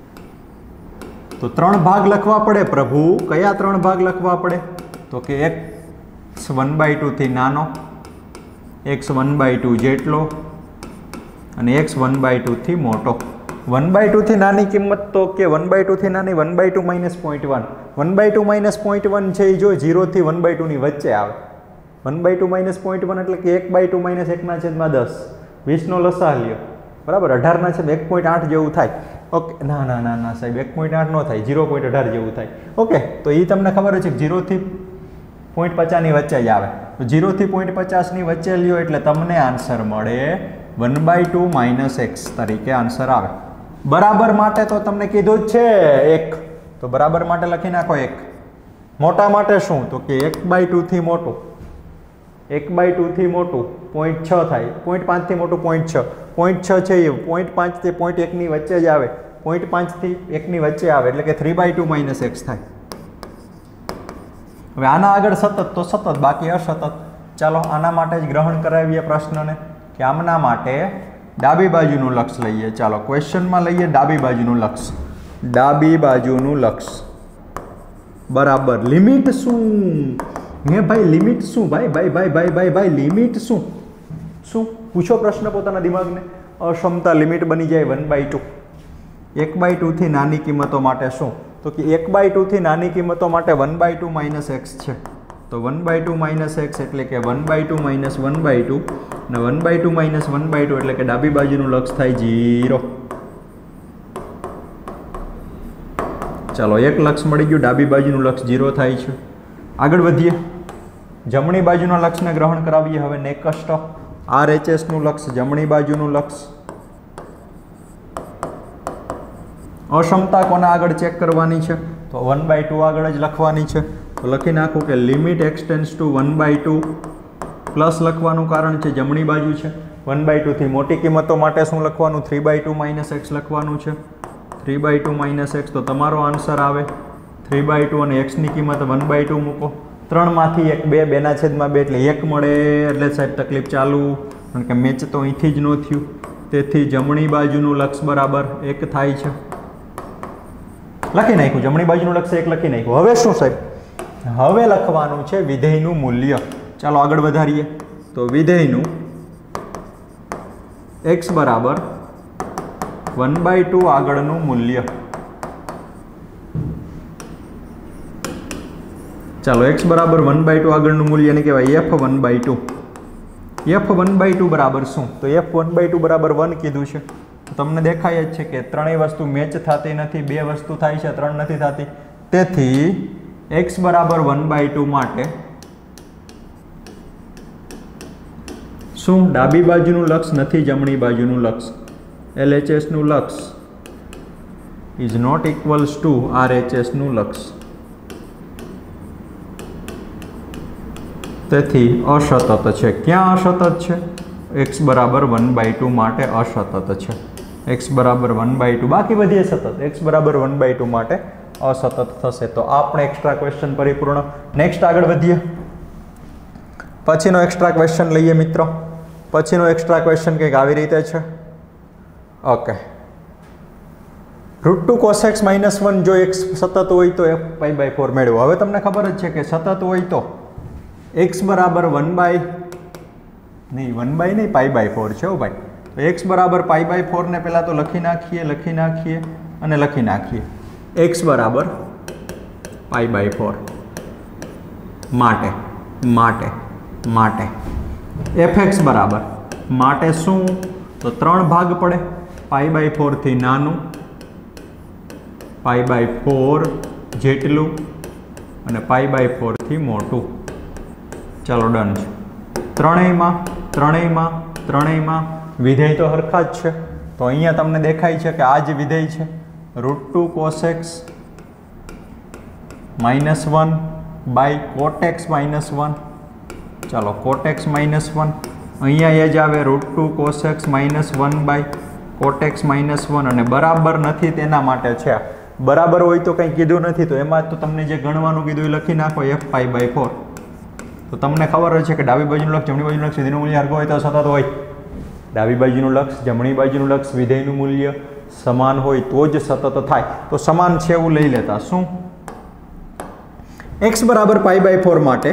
તો ત્રણ ભાગ લખવા પડે પ્રભુ. કયા ત્રણ ભાગ લખવા પડે? તો કે એક્સ વન બાય ટુથી નાનો, એક્સ વન બાય ટુ જેટલો અને એક્સ વન બાય ટુથી મોટો. વન બાય ટુથી નાની કિંમત તો કે વન બાય ટુથી નાની one by two minus point one. One by two minus point one છે એ જો જીરોથી વન બાય ટુની વચ્ચે આવે. One by two minus point one એટલે કે એક બાય ટુ માઇનસ એકના છેદમાં દસ. વીસનો લસા લ્યો બરાબર, અઢારના છે એક પોઈન્ટ આઠ જેવું થાય. ઓકે, ના ના ના ના સાહેબ, એક પોઈન્ટ આઠ નો થાય, ઝીરો પોઈન્ટ અઢાર જેવું થાય. ઓકે, તો એ તમને ખબર છે કે ઝીરોથી પોઈન્ટ પચાસની વચ્ચે જ આવે. તો ઝીરોથી પોઈન્ટ પચાસની વચ્ચે લ્યો એટલે તમને આન્સર મળે one by two minus x તરીકે આન્સર આવે. બરાબર માટે તો તમને કીધું જ છે એક, તો બરાબર માટે લખી નાખો એક. મોટા માટે શું? તો કે એક બાય ટુથી મોટું, એક બાય ટુથી મોટું પોઈન્ટ છ થાય, પોઈન્ટ પાંચથી મોટું પોઈન્ટ છ, પોઈન્ટ છ છે એ પોઈન્ટ પાંચથી પોઈન્ટ એકની વચ્ચે જ આવે, પોઈન્ટ પાંચથી એકની વચ્ચે આવે એટલે કે three by two minus x થાય. હવે આના આગળ સતત તો સતત, બાકી અસતત. ચાલો આના માટે જ ગ્રહણ કરાવીએ પ્રશ્નને કે આમના માટે ડાબી બાજુનું લક્ષ લઈએ. ચાલો ક્વેશ્ચનમાં લઈએ ડાબી બાજુનું લક્ષ. ડાબી બાજુનું લક્ષ બરાબર લિમિટ શું? હે ભાઈ લિમિટ શું? ભાઈ ભાઈ ભાઈ ભાઈ ભાઈ ભાઈ લિમિટ શું? શું પૂછો પ્રશ્ન પોતાના દિમાગને. અક્ષમતા લિમિટ બની જાય વન બાય ટુ. એક બાય ટુથી નાની કિંમતો માટે શું? તો કે એક બાય ટુથી નાની કિંમતો માટે one by two minus x છે. તો one by two minus x એટલે કે one by two minus one by two અને one by two minus one by two એટલે કે ડાબી બાજુનું લક્ષ થાય જીરો. ચાલો એક લક્ષ મળી ગયું, ડાબી બાજુનું લક્ષ જીરો થાય છે. આગળ વધીએ, જમણી બાજુના લક્ષને ગ્રહણ કરાવીએ. હવે નેક્સ્ટ આર એચ એસનું લક્ષ, જમણી બાજુનું લક્ષ અક્ષમતા કોના આગળ ચેક કરવાની છે? તો વન બાય ટુ આગળ જ લખવાની છે. તો લખી નાખું કે limit x tends to one by two plus લખવાનું કારણ છે જમણી બાજુ છે. વન બાય ટુથી મોટી કિંમતો માટે શું લખવાનું? Three by two minus x લખવાનું છે. Three by two minus x, તો તમારો આન્સર આવે થ્રી બાય ટુ અને એક્સની કિંમત વન બાય ટુ મૂકો. ત્રણમાંથી એક બે, બેના છેદમાં બે એટલે એક મળે એટલે સાહેબ તકલીફ ચાલુ, કારણ કે મેચ તો અહીંથી જ ન થયું. તેથી જમણી બાજુનું લક્ષ બરાબર એક થાય છે. લખી નાખ્યું, જમણી બાજુનું લક્ષ એક લખી નાખ્યું. હવે શું સાહેબ? હવે લખવાનું છે વિધેયનું મૂલ્ય. ચાલો આગળ વધારીએ. તો વિધેયનું એક્સ બરાબર વન બાય ટુ આગળનું મૂલ્ય. ચાલો એક્સ બરાબર વન બાય ટુ આગળનું મૂલ્ય ને કહેવાય F one by two. F one by two બરાબર શું? તો એફ વન બાય ટુ બરાબર વન કીધું છે. તમને દેખાય જ છે કે ત્રણેય વસ્તુ મેચ થતી નથી, બે વસ્તુ થાય છે, ત્રણ નથી થતી. તેથી એક્સ બરાબર વન બાય ટુ માટે શું? ડાબી બાજુનું લક્ષ નથી જમણી બાજુનું લક્ષ. એલ એચ એસનું લક્ષ is not equals to R H એસનું લક્ષ. તેથી અસતત છે. ક્યાં અસતત છે? એક્સ બરાબર વન બાય ટુ માટે અસતત છે. એક્સ બરાબર વન બાય ટુ, બાકી બધી સતત. એક્સ બરાબર વન બાય ટુ માટે અસતત થશે. તો આપણે એક્સ્ટ્રા ક્વેશ્ચન પરિપૂર્ણ. નેક્સ્ટ આગળ વધીએ. પછીનો એક્સ્ટ્રા ક્વેશ્ચન લઈએ મિત્રો. પછીનો એક્સ્ટ્રા ક્વેશ્ચન કંઈક આવી રીતે છે. Okay, root two cos x minus one જો એક્સ સતત હોય તો એફ પાઈ બાય ફોર મેળવો. હવે તમને ખબર જ છે કે સતત હોય તો એક્સ બરાબર વન બાય નહીં, વન બાય નહીં, પાઈ બાય ફોર છે. હો ભાઈ, તો એક્સ બરાબર પાઈ બાય ફોરને પહેલાં તો લખી નાખીએ, લખી નાખીએ અને લખી નાખીએ. એક્સ બરાબર પાઈ બાય ફોર માટે માટે માટે એફ એક્સ બરાબર માટે શું? તો ત્રણ ભાગ પડે. પાઈ બાય ફોરથી નાનું, પાઈ બાય ફોર જેટલું અને પાઈ બાય ફોરથી મોટું. ચાલો ડન છે. ત્રણેયમાં ત્રણેયમાં ત્રણેયમાં વિધેય તો હરખા જ છે. તો અહીંયા તમને દેખાય છે કે આ જ વિધેય છે. Root two cos x minus one by cot x minus one. ચાલો કોટેક્સ માઇનસ વન અહીંયા એ જ આવે root two cos x minus one by cot x minus one. અને બરાબર નથી તેના માટે છે. બરાબર હોય તો કંઈ કીધું નથી, તો એમાં તો તમને જે ગણવાનું કીધું એ લખી નાખો એફ પાઈ બાય ફોર. તો તમને ખબર હોય છે કે ડાબી બાજુનું લક્ષ જમણી બાજુનું લક્ષ વિધેયનું મૂલ્ય હરખું હોય તો સતત હોય. ડાબી બાજુનું લક્ષ જમણી બાજુનું લક્ષ વિધેયનું મૂલ્ય સમાન હોય તો જ સતત થાય. તો સમાન છે એવું લઈ લેતા. શું? એક્સ બરાબર પાઈ બાય ફોર માટે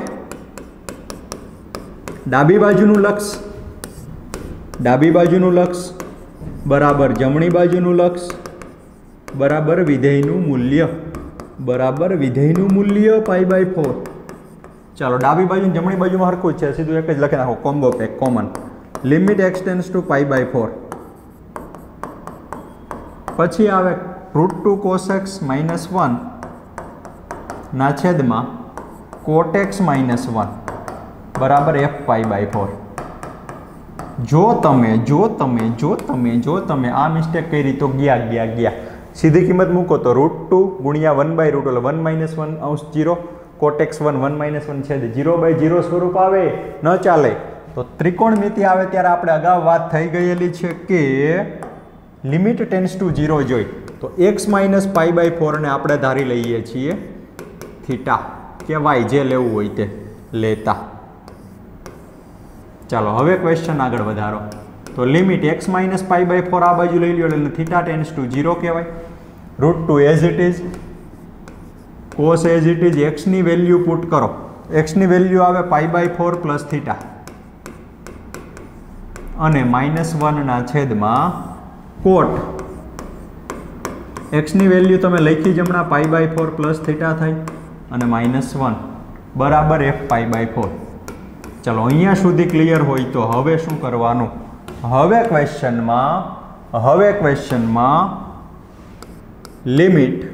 ડાબી બાજુનું લક્ષ ડાબી બાજુનું લક્ષ બરાબર જમણી બાજુનું લક્ષ બરાબર વિધેયનું મૂલ્ય બરાબર વિધેયનું મૂલ્ય પાઈ બાય ફોર. ચાલો ડાબી બાજુ જમણી બાજુમાં હરખું જ છે, સીધું એક જ લખી નાખો combo pack common. Limit x tends to pi by four. પછી આવે root two cos x minus one ના છેદમાં કોટેક્સ માઇનસ વન બરાબર એફ પાઈ બાય ફોર. જો તમે જો તમે જો તમે જો તમે આ મિસ્ટેક કરી તો ગયા ગયા ગયા સીધી કિંમત મૂકો તો રૂટ ટુ ગુણ્યા વન બાય રૂટ એટલે વન માઇનસ વન અંશ zero cot x one one minus one છે જીરો બાય જીરો સ્વરૂપ આવે ન ચાલે. તો ત્રિકોણમિતિ આવે ત્યારે આપણે અગાઉ વાત થઈ ગયેલી છે કે લિમિટ ટેન્સ ટુ જીરો જોઈ તો એક્સ માઇનસ પાઈ બાય ફોરને આપણે ધારી લઈએ છીએ થીટા કે વાય જે લેવું હોય તે લેતા. ચાલો હવે ક્વેશ્ચન આગળ વધારો. તો limit x minus pi by four આ બાજુ લઈ લો એટલે થીટા ટેન્સ ટુ જીરો કહેવાય. Root two as it is cos as it is એક્સની વેલ્યુ પુટ કરો. એક્સની વેલ્યુ આવે pi by four plus theta અને માઇનસ વનના છેદમાં કોટ. એક્સની વેલ્યુ તમે લખી જ હમણાં pi by four plus theta થાય અને માઇનસ વન બરાબર એફ પાઈ બાય ફોર. ચાલો અહીંયા સુધી ક્લિયર હોય તો હવે શું કરવાનું? હવે ક્વેશ્ચનમાં હવે ક્વેશ્ચનમાં limit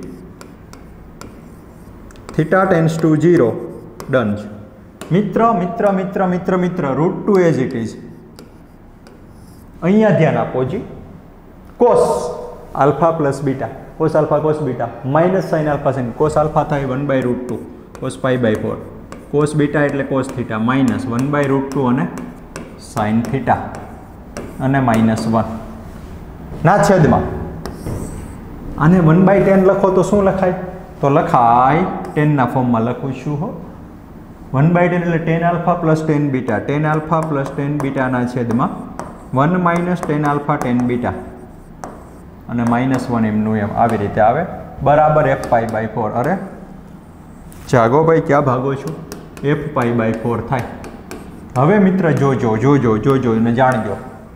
theta tends to zero done છે. મિત્ર મિત્ર મિત્ર મિત્ર મિત્ર root two as it is અહીંયા ધ્યાન આપો જી. Cos alpha plus beta, cos alpha cos beta, minus sine alpha sine, cos alpha થાય one by root two, cos pi by four, cos beta એટલે cos theta, minus one by root two અને sine theta અને minus one ના છેદમાં આને one by ten લખો તો શું લખાય? તો લખાય ટેનના ફોર્મમાં લખું છું હો. વન બાય ટેન એટલે tan alpha plus tan beta, tan alpha plus tan બીટાના છેદમાં one minus tan alpha tan beta અને માઇનસ વન એમનું એમ આવી રીતે આવે બરાબર એફ પાઈ બાય ફોર. અરે જાગો ભાઈ, ક્યાં ભાગો છો? એફ પાઈ બાય ફોર થાય. હવે મિત્ર જોજો જોજો જોજો અને જાણજો.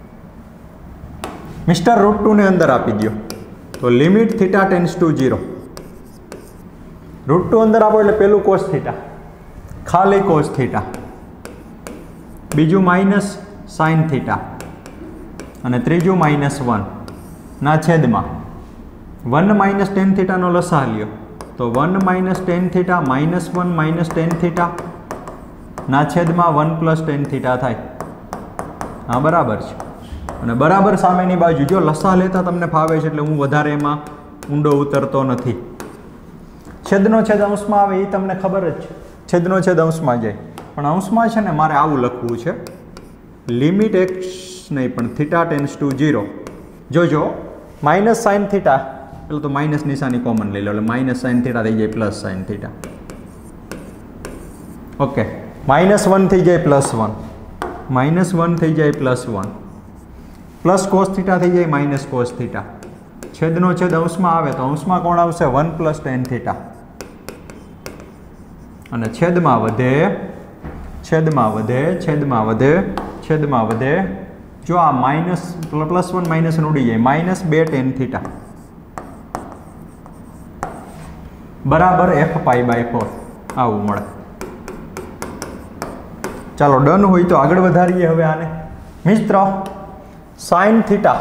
મિસ્ટર રૂટ ટુ ને અંદર આપી દો તો limit theta tends to zero. Root two અંદર આપો એટલે પેલું કોસ થીટા, ખાલી કોસ થીટા, બીજું માઇનસ સાઇન થીટા અને ત્રીજું માઇનસ વન ના છેદમાં વન માઇનસ ટેન થીટાનો લસા લ્યો તો one minus tan theta minus one minus tan theta ના છેદમાં વન પ્લસ ટેન થીટા થાય. હા બરાબર છે. અને બરાબર સામેની બાજુ જો લસા લેતા તમને ફાવે છે એટલે હું વધારે એમાં ઊંડો ઉતરતો નથી. છેદનો છેદ અંશમાં આવે એ તમને ખબર જ છે, છેદનો છેદ અંશમાં જાય, પણ અંશમાં છે ને મારે આવું લખવું છે લિમિટ એક્સ નહીં પણ થીટા ટેન્સ ટુ ઝીરો. જોજો માઇનસ સાઇન થીટા એટલે તો માઇનસ નિશાની કોમન લઈ લો એટલે માઇનસ સાઇન થીટા થઈ જાય plus sine theta. Okay, minus one થઈ જાય પ્લસ વન, માઇનસ વન થઈ જાય plus one, plus cos theta થઈ જાય માઇનસ કોસ થીટા. છેદનો છેદ અંશમાં આવે તો અંશમાં કોણ આવશે? વન પ્લસ ટેન થીટા અને છેદમાં વધે છેદમાં વધે છેદમાં વધે છેદમાં વધે. જો આ માઇનસ પ્લસ વન માઇનસ ઉડી જાય માઇનસ બે ટેન થીટા બરાબર એફ પાઈ બાય ફોર આવું મળે. ચાલો ડન હોય તો આગળ વધારીએ હવે આને. મિત્ર સાઇન થીટા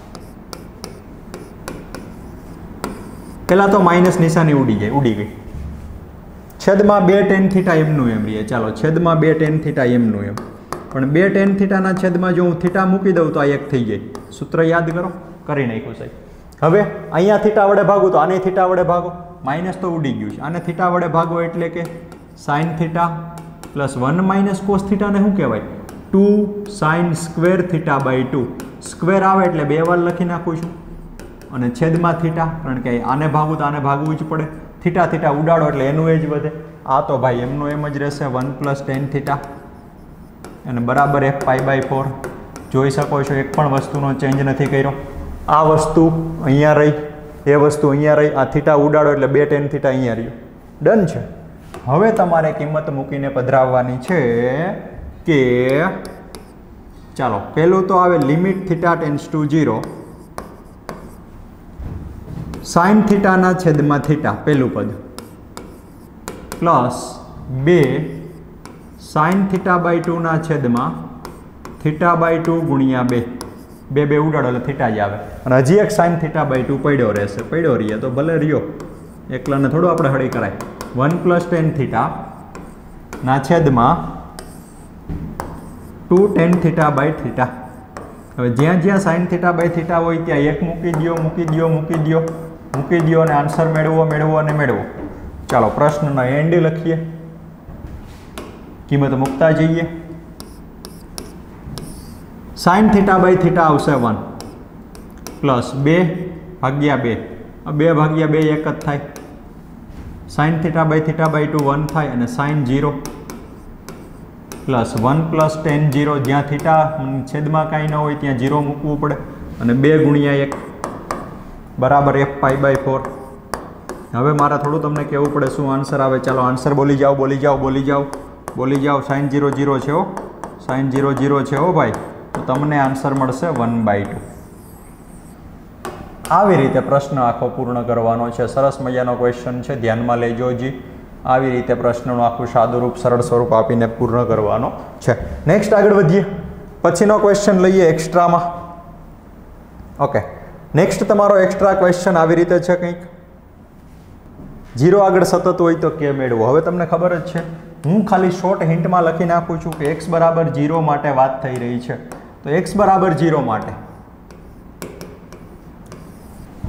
પેલા તો માઇનસ નિશાની ઉડી જાય ઉડી ગઈ. છેદમાં બે ટેન થીટા એમનું એમ રહીએ. ચાલો છેદમાં બે ટેન થીટા એમનું એમ, પણ બે ટેન થીટાના છેદમાં જો હું થીટા મૂકી દઉં તો આ એક થઈ જાય. સૂત્ર યાદ કરો, કરી નાખ્યું સાહેબ. હવે અહીંયા થીટા વડે ભાગું તો આને થીટા વડે ભાગો, માઇનસ તો ઉડી ગયું છે. આને થીટા વડે ભાગો એટલે કે sine theta plus one minus cos થીટાને શું કહેવાય? Two sine square theta by two. Square આવે એટલે બે વાર લખી નાખું છું અને છેદમાં થીટા, કારણ કે આને ભાગું તો આને ભાગવું જ પડે. થીટા થીટા ઉડાડો એટલે એનું એજ વધે. આ તો ભાઈ એમનું એમ જ રહેશે વન પ્લસ ટેન થીટા અને બરાબર એફ પાઈ બાય ફોર. જોઈ શકો છો એક પણ વસ્તુનો ચેન્જ નથી કર્યો. આ વસ્તુ અહીંયા રહી, એ વસ્તુ અહીંયા રહી, આ થીટા ઉડાડો એટલે બે ટેન થીટા અહીંયા રહ્યું. ડન છે. હવે તમારે કિંમત મૂકીને પધરાવવાની છે કે ચાલો પહેલું તો આવે limit theta tends to zero sine થીટાના છેદમાં થીટા પહેલું પદ પ્લસ બે સાઇન થીટા બાય ટુના છેદમાં થીટા બાય ટુ ગુણ્યા બે. બે બે ઉડાડો એટલે થીટા જ આવે. અને હજી એક સાઇન થીટા બાય ટુ પડ્યો રહેશે. પડ્યો રહીએ તો ભલે રહ્યો, એકલાને થોડું આપણે હળી કરાય. વન પ્લસ ટેન થીટા ના છેદમાં two tan theta by theta. હવે જ્યાં જ્યાં સાઇન થીટા બાય થીટા હોય ત્યાં એક મૂકી દો મૂકી દો મૂકી દો મૂકી દો અને આન્સર મેળવો મેળવો અને મેળવો. ચાલો પ્રશ્નનો એન્ડ લખીએ, કિંમત મૂકતા જઈએ. સાઇન થીટા બાય થીટા આવશે વન પ્લસ બે ભાગ્યા બે, બે ભાગ્યા બે એક જ થાય. Sine theta by theta by two one થાય અને sine zero plus one plus tan zero. જ્યાં થીટા છેદમાં કાંઈ ન હોય ત્યાં ઝીરો મૂકવું પડે અને બે ગુણ્યા એક બરાબર એફ પાઈ બાય ફોર. હવે મારે થોડું તમને કહેવું પડે શું આન્સર આવે. ચાલો આન્સર બોલી જાઓ બોલી જાઓ બોલી જાઓ બોલી જાઓ. સાઇન ઝીરો ઝીરો છે હો, સાઇન ઝીરો ઝીરો છે હો ભાઈ. તો તમને આન્સર મળશે વન બાય ટુ. આવી રીતે પ્રશ્ન આખો પૂર્ણ કરવાનો છે. સરસ મજાનો ક્વેશ્ચન છે, ધ્યાનમાં લેજો જી. આવી રીતે પ્રશ્નનું આખું સાદુરૂપ સરળ સ્વરૂપ આપીને પૂર્ણ કરવાનો છે. નેક્સ્ટ આગળ વધીએ, પછીનો ક્વેશ્ચન લઈએ એક્સ્ટ્રામાં. ઓકે, નેક્સ્ટ તમારો એક્સ્ટ્રા ક્વેશ્ચન આવી રીતે છે કંઈક. જીરો આગળ સતત હોય તો કે મેળવો. હવે તમને ખબર જ છે, હું ખાલી શોર્ટ હિન્ટમાં લખી નાખું છું કે એક્સ બરાબર જીરો માટે વાત થઈ રહી છે. તો એક્સ બરાબર જીરો માટે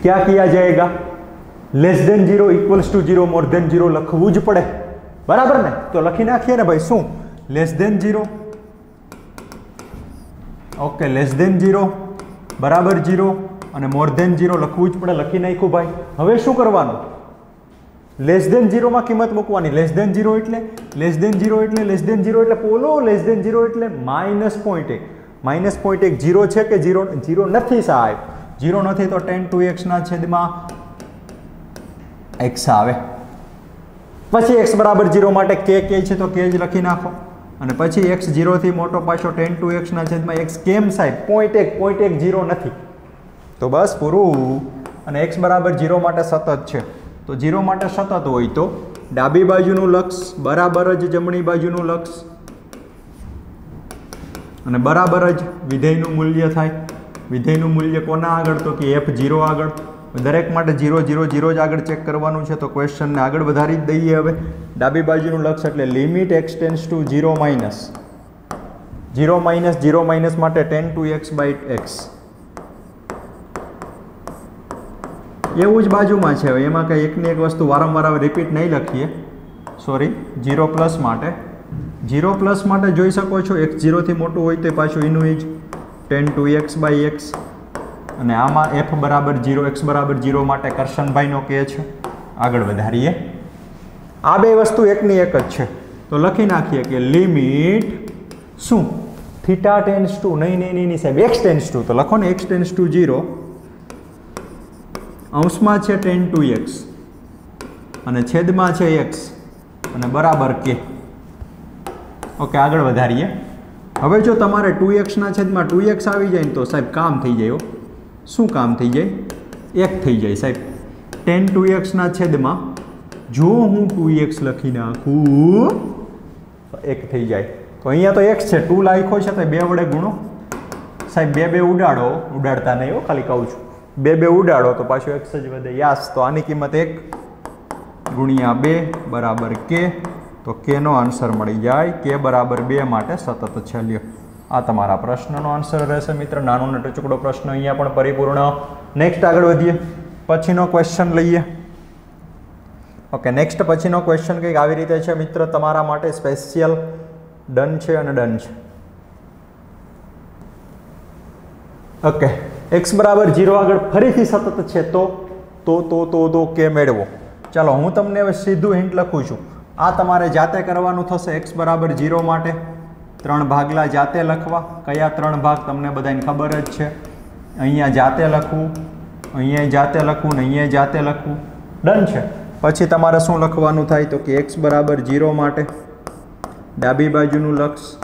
क्या किया जाएगा? Less than zero equals to zero more than zero लखવું જ પડે, बराबर ने? तो लखी नाखीए ने भाई शू less than zero, okay less than zero बराबर जीरो અને મોર દેન જીરો લખવું જ પડે, લખી નાખ્યું ભાઈ। હવે શું કરવાનું? લેસ દેન જીરોમાં કિંમત મૂકવાની। લેસ દેન જીરો એટલે લેસ દેન જીરો એટલે લેસ દેન જીરો એટલે પોલો લેસ દેન જીરો એટલે માઇનસ પોઈન્ટ એક, માઇનસ પોઈન્ટ એક જીરો છે કે જીરો? જીરો નથી સાહેબ, જીરો નથી તો ટેન ટુ એક્સના છેદમાં એક્સ આવે। પછી એક્સ બરાબર જીરો માટે કે કે છે તો કે જ લખી નાખો અને પછી એક્સ જીરોથી મોટો પાછો ટેન ટુ એક્સના છેદમાં એક્સ કેમ સાહેબ? પોઈન્ટ એક પોઈન્ટ એક જીરો નથી તો બસ પૂરું। અને એક્સ બરાબર જીરો માટે સતત છે તો જીરો માટે સતત હોય તો ડાબી બાજુનું લક્ષ બરાબર જ જમણી બાજુનું લક્ષ અને બરાબર જ વિધેયનું મૂલ્ય થાય। વિધેયનું મૂલ્ય કોના આગળ? તો કે એફ જીરો આગળ। દરેક માટે જીરો જીરો જીરો જ આગળ ચેક કરવાનું છે તો ક્વેશ્ચનને આગળ વધારી જ દઈએ। હવે ડાબી બાજુનું લક્ષ એટલે limit x tends to zero minus zero minus zero minus માટે tan two x by x એવું જ બાજુમાં છે। હવે એમાં કંઈ એકની એક વસ્તુ વારંવાર રિપીટ નહીં લખીએ, સોરી। જીરો પ્લસ માટે જીરો પ્લસ માટે જોઈ શકો છો એક્સ જીરોથી મોટું હોય તો પાછું એનું એ જ tan two x by x અને આમાં એફ બરાબર જીરો એક્સ બરાબર જીરો માટે કરશનભાઈનો કે છે। આગળ વધારીએ। આ બે વસ્તુ એકની એક જ છે તો લખી નાખીએ કે લિમિટ શું? થીટા ટેન્સ ટુ નહીં નહીં નહીં સાહેબ એક્સ ટેન્સ ટુ તો લખો ને એક્સ ટેન્સ ટુ જીરો અંશમાં છે ટેન ટુ એક્સ અને છેદમાં છે એક્સ અને બરાબર કે। ઓકે આગળ વધારીએ। હવે જો તમારે ટુ એક્સના છેદમાં ટુ એક્સ આવી જાય ને તો સાહેબ કામ થઈ જાય। શું કામ થઈ જાય? એક થઈ જાય સાહેબ। ટેન ટુ એક્સના છેદમાં જો હું ટુ એક્સ લખી નાખું તો એક થઈ જાય। તો અહીંયા તો એક્સ છે, ટુ લાખ્યો છે તો બે વડે ગુણો સાહેબ। બે બે ઉડાડો, ઉડાડતા નહીં હો, ખાલી કહું છું। બે બે ઉડાડો તો પાછું એક્સ જ વધે યાસ। તો આની કિંમત એક ગુણ્યા બે બરાબર કે તો કેનો આન્સર મળી જાય કે બરાબર બે માટે સતત છે। લ્યો આ તમારા પ્રશ્નનો આન્સર રહેશે મિત્ર। નાનો ને ટચુકડો પ્રશ્ન અહીંયા પણ પરિપૂર્ણ। નેક્સ્ટ આગળ વધીએ, પછીનો ક્વેશ્ચન લઈએ। ઓકે નેક્સ્ટ પછીનો ક્વેશ્ચન કંઈક આવી રીતે છે મિત્ર, તમારા માટે સ્પેશિયલ ડન છે અને ડન છે। ઓકે એક્સ બરાબર જીરો આગળ ફરીથી સતત છે તો તો તો તો તો કે મેળવો। ચાલો હું તમને હવે સીધું હિન્ટ લખું છું। આ તમારે જાતે કરવાનું થશે। એક્સ બરાબર જીરો માટે ત્રણ ભાગલા જાતે લખવા। કયા ત્રણ ભાગ તમને બધાને ખબર જ છે। અહીંયા જાતે લખવું, અહીંયા જાતે લખવું ને અહીંયા જાતે લખવું, ડન છે। પછી તમારે શું લખવાનું થાય તો કે એક્સ બરાબર જીરો માટે ડાબી બાજુનું લક્ષ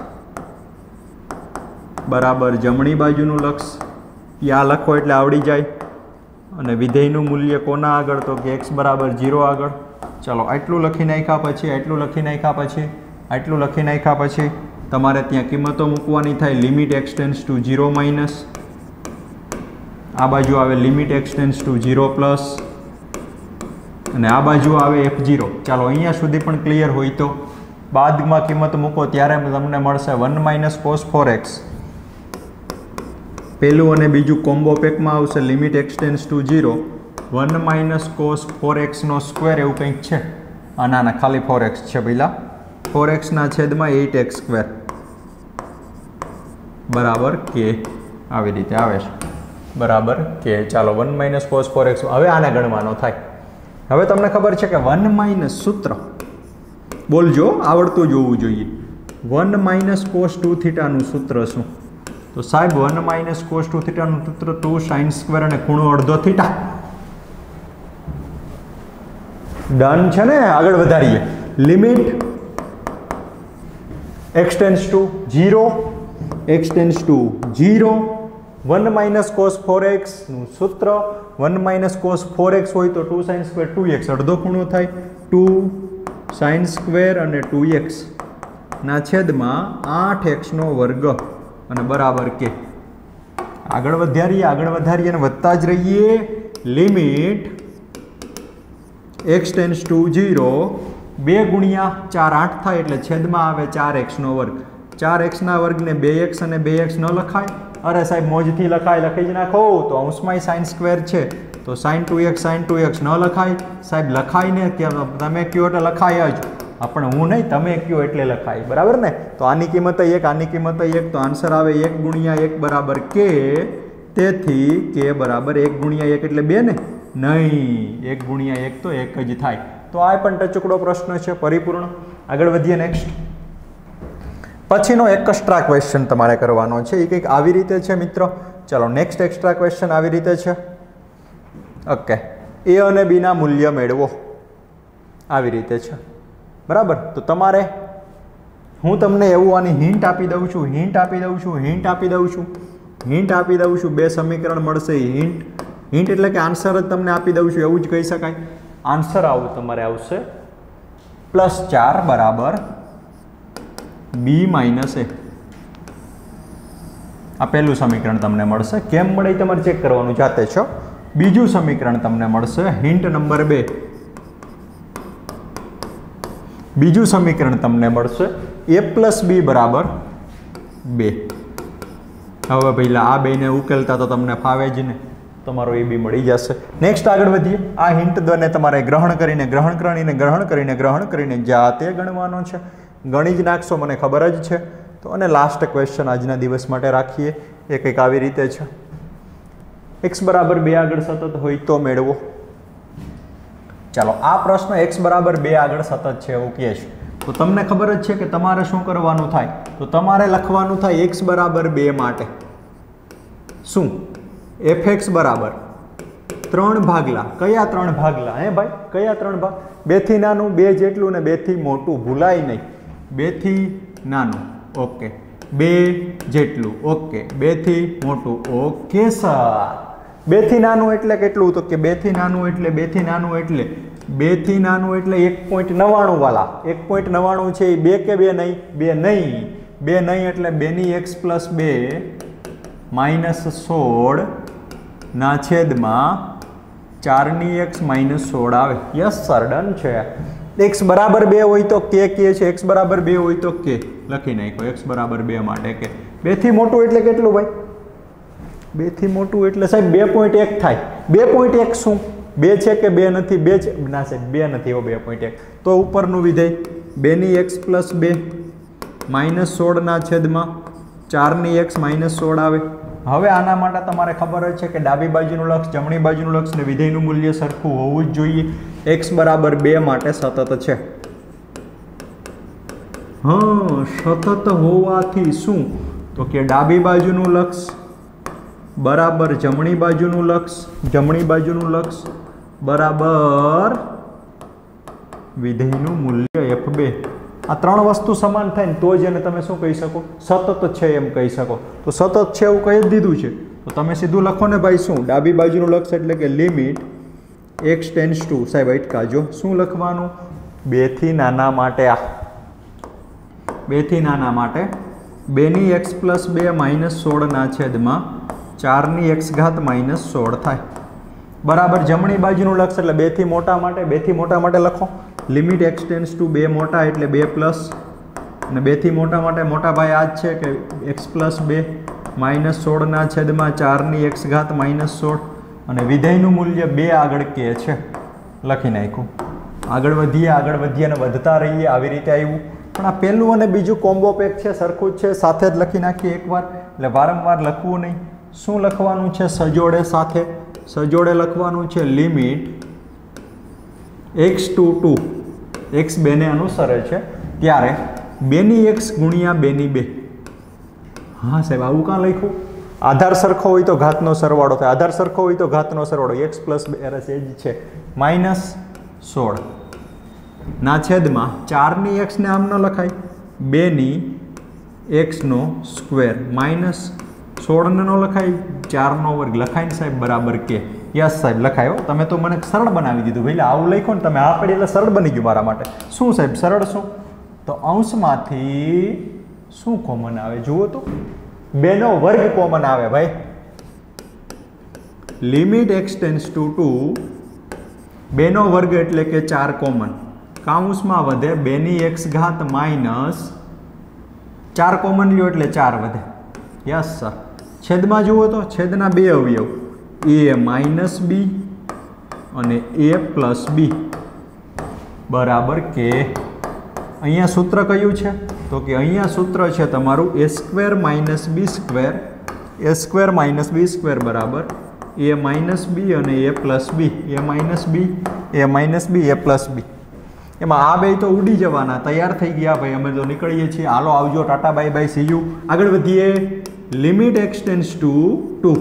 બરાબર જમણી બાજુનું લક્ષ, યા લખો એટલે આવડી જાય। અને વિધેયનું મૂલ્ય કોના આગળ તો કે એક્સ બરાબર જીરો આગળ। ચાલો આટલું લખી નાખ્યા પછી આટલું લખી નાખ્યા પછી આટલું લખી નાખ્યા પછી તમારે ત્યાં કિંમતો મૂકવાની થાય। Limit x tends to zero minus, આ બાજુ આવે limit x tends to zero plus અને આ બાજુ આવે એફ જીરો। ચાલો અહીંયા સુધી પણ ક્લિયર હોય તો બાદમાં કિંમત મૂકો ત્યારે તમને મળશે one minus cos four x. પહેલું અને બીજું કોમ્બો પેકમાં આવશે limit x tends to zero one minus cos four એક્સનો સ્ક્વેર એવું કંઈક છે। આ ના ના ખાલી ફોર એક્સ છે પહેલાં, ફોર એક્સના છેદમાં એઇટ એક્સ સ્ક્વેર બરાબર કે આવી રીતે આવે છે બરાબર કે। ચાલો one minus cos four x હવે આને ગણવાનો થાય। હવે તમને ખબર છે કે વન માઇનસ સૂત્ર બોલજો, આવડતું જોવું જોઈએ। વન માઇનસ કોસ ટુ થીટાનું સૂત્ર શું? તો સાહેબ વન માઇનસ કોસ ટુ થીટાનું સૂત્ર ટુ સાઇન સ્ક્વેર અને ખૂણો અડધો થીટા। ડન છે ને? આગળ વધારીએ। Limit x tends to zero x tends to zero one minus cos four એક્સનું સૂત્ર one minus cos four x હોય તો two sine square two x અડધો ખૂણો થાય ટુ સાઇન સ્ક્વેર અને ટુ એક્સ ના છેદમાં આઠ એક્સનો વર્ગ અને બરાબર કે। આગળ વધારીએ આગળ વધારીએ અને વધતા જ રહીએ। Limit x tends to zero બે ગુણ્યા ચાર આઠ થાય એટલે છેદમાં આવે ચાર એક્સનો વર્ગ। ચાર એક્સના વર્ગને બે એક્સ અને બે એક્સ ન લખાય? અરે સાહેબ મોજથી લખાય, લખી જ નાખો। તો અંશમાં સાઇન સ્ક્વેર છે તો sine two x sine two x ન લખાય સાહેબ? લખાય ને, કે તમે કયો એટલે લખાય જ, પણ હું નહીં, તમે કયો એટલે લખાય, બરાબર ને? તો આની કિંમત એક, આની કિંમત એક, તો આન્સર આવે એક ગુણ્યા એક બરાબર કે. તેથી કે બરાબર એક ગુણ્યા એક એટલે બે ને? નહીં, એક ગુણ્યા એક તો એક જ થાય. તો આ પણ ટચુકડો પ્રશ્ન છે, પરિપૂર્ણ. આગળ વધીએ નેક્સ્ટ. પછીનો એક્સ્ટ્રા ક્વેશ્ચન તમારે કરવાનો છે, એ કંઈક આવી રીતે છે મિત્રો. ચાલો નેક્સ્ટ એક્સ્ટ્રા ક્વેશ્ચન આવી રીતે છે. ઓકે, એ અને બી ના મૂલ્ય મેળવો, આવી રીતે છે, બરાબર? તો તમારે હું તમને એવું આની હિન્ટ આપી દઉં છું, હિન્ટ આપી દઉં છું, હિન્ટ આપી દઉં છું, હિન્ટ આપી દઉં છું. બે સમીકરણ મળશે. હિન્ટ હિન્ટ એટલે કે આન્સર જ તમને આપી દઉં છું, એવું જ કહી શકાય. આન્સર આવું તમારે આવશે પ્લસ ચાર બરાબર બી માઇનસ એ. આ પહેલું સમીકરણ તમને મળશે. કેમ મળે તમારે ચેક કરવાનું જાતે છો. બીજું સમીકરણ તમને મળશે, હિન્ટ નંબર બે. બીજું સમીકરણ તમને મળશે એ પ્લસ બી બરાબર બે. હવે પહેલા આ બેને ઉકેલતા તો તમને ફાવે જ ને, તમારો એ બી મળી જશે. નેક્સ્ટ આગળ વધીએ. આ હિન્ટ દને તમારે ગ્રહણ કરીને ગ્રહણ કરીને ગ્રહણ કરીને ગ્રહણ કરીને જાતે ગણવાનો છે. ગણી જ નાખશો, મને ખબર જ છે. તો અને લાસ્ટ ક્વેશ્ચન આજના દિવસ માટે રાખીએ, એ કંઈક આવી રીતે છે. એક્સ બરાબર બે આગળ સતત હોય તો મેળવો. ચાલો, આ પ્રશ્ન એક્સ બરાબર બે આગળ સતત છે એવું કહે છે. તો તમને ખબર જ છે કે તમારે શું કરવાનું થાય. તો તમારે લખવાનું થાય એક્સ બરાબર બે માટે શું? એફ એક્સ બરાબર ત્રણ ભાગલા. કયા ત્રણ ભાગલા? હે ભાઈ, કયા ત્રણ ભાગ? બે થી નાનું બે જેટલું ને બે થી મોટું, ભૂલાય નહીં. બે થી નાનું, ઓકે. બે જેટલું, ઓકે. બે થી મોટું, ઓકે સર. બે થી નાનું એટલે કેટલું? તો કે બે થી નાનું એટલે બે થી નાનું એટલે બે થી નાનું એટલે એક પોઈન્ટ નવ્વાણું વાળા. એક પોઈન્ટ નવ્વાણું છે એ બે કે બે નહીં? બે નહીં. બે નહીં એટલે બે ની એક્સ પ્લસ બે માઇનસ સોળ ના છેદમાં ચારની એક્સ માઇનસ સોળ આવે. યસ સર, ડન છે. એક્સ બરાબર બે હોય તો કે કે છે, એક્સ બરાબર બે હોય તો કે લખી નાખો. એક્સ બરાબર બે માટે કે બે થી મોટું એટલે કેટલું ભાઈ? બે થી મોટું એટલે સાહેબ બે પોઈન્ટ એક થાય. બે પોઈન્ટ એક શું? બે છે કે બે નથી? બે છે ના સાહેબ, બે નથી હો. બે પોઈન્ટ એક તો ઉપરનું વિધેય બે ની એક્સ પ્લસ બે માઇનસ સોળ ના છેદમાં ચારની એક્સ માઇનસ સોળ આવે. હવે આના માટે તમારે ખબર જ છે કે ડાબી બાજુનું લક્ષ, જમણી બાજુનું લક્ષ ને વિધેયનું મૂલ્ય સરખું હોવું જ જોઈએ. એક્સ બરાબર બે માટે સતત છે. હા, સતત હોવાથી શું? તો કે ડાબી બાજુનું લક્ષ બરાબર જમણી બાજુનું લક્ષ, જમણી બાજુનું લક્ષ બરાબર વિધેયનું મૂલ્ય એફ બે. આ ત્રણ વસ્તુ સમાન થાય ને તો જ એને તમે શું કહી શકો? સતત છે એમ કહી શકો. તો સતત છે એવું કહી જ દીધું છે. તો તમે સીધું લખો ને ભાઈ શું? ડાબી બાજુનું લક્ષ એટલે કે લિમિટ એક્સ ટેન્સ ટુ, સાહેબ અટકાજો, શું લખવાનું? બે થી નાના માટે. આ બે થી નાના માટે બે ની એક્સ પ્લસ બે માઇનસ સોળ ના છેદમાં ચારની એક્સ ઘાત માઇનસ સોળ થાય. બરાબર જમણી બાજુનું લક્ષ એટલે બે થી મોટા માટે. બે થી મોટા માટે લખો લિમિટ એક્સ ટેન્સ ટુ બે મોટા એટલે બે પ્લસ, અને બે થી મોટા માટે મોટા ભાઈ આ જ છે કે એક્સ પ્લસ બે માઇનસ સોળના છેદમાં ચારની એક્સ ઘાત માઇનસ સોળ, અને વિધેયનું મૂલ્ય બે આગળ કે છે. લખી નાખ્યું. આગળ વધીએ, આગળ વધીએ અને વધતા રહીએ. આવી રીતે આવ્યું. પણ આ પહેલું અને બીજું કોમ્બો પેક છે, સરખું જ છે. સાથે જ લખી નાખીએ એકવાર, એટલે વારંવાર લખવું નહીં. શું લખવાનું છે? સજોડે સાથે સજોડે લખવાનું છે limit x to two, x બેને અનુસરે છે ત્યારે બેની એક્સ ગુણ્યા બેની બે. હા સાહેબ, આવું કાં લખ્યું? આધાર સરખો હોય તો ઘાતનો સરવાળો થાય. આધાર સરખો હોય તો ઘાતનો સરવાળો. એક્સ પ્લસ બે એ જ છે માઇનસ સોળ ના છેદમાં ચારની એક્સને આમ ન લખાય, બેની એક્સનો સ્ક્વેર માઇનસ સોળને ન લખાય, ચારનો વર્ગ લખાય ને સાહેબ બરાબર કે. યસ સાહેબ લખાયો. તમે તો મને સરળ બનાવી દીધું ભાઈ. આવું લખો ને તમે આ પડી એટલે સરળ બની ગયું મારા માટે. શું સાહેબ સરળ? શું તો અંશમાંથી શું કોમન આવે? જુઓ તો બેનો વર્ગ કોમન આવે ભાઈ. Limit x tends to two બેનો વર્ગ એટલે કે ચાર કોમન. કાઉન્સમાં વધે બેની એક્સ ઘાત માઇનસ ચાર કોમન લ્યો એટલે ચાર વધે. Yes sir. છેદમાં જુઓ તો છેદના બે અવયવ, એ માઇનસ બી અને એ પ્લસ બી બરાબર કે અહીંયા સૂત્ર કયું છે તો કે અહીંયા સૂત્ર છે તમારું a square minus b square a square minus b square બરાબર એ માઇનસ બી અને a plus b a minus b a minus b a plus b એમાં આ બે તો ઉડી જવાના તૈયાર થઈ ગયા ભાઈ અમે તો નીકળીએ છીએ હાલો આવજો tata bye bye see you આગળ વધીએ limit x tends to two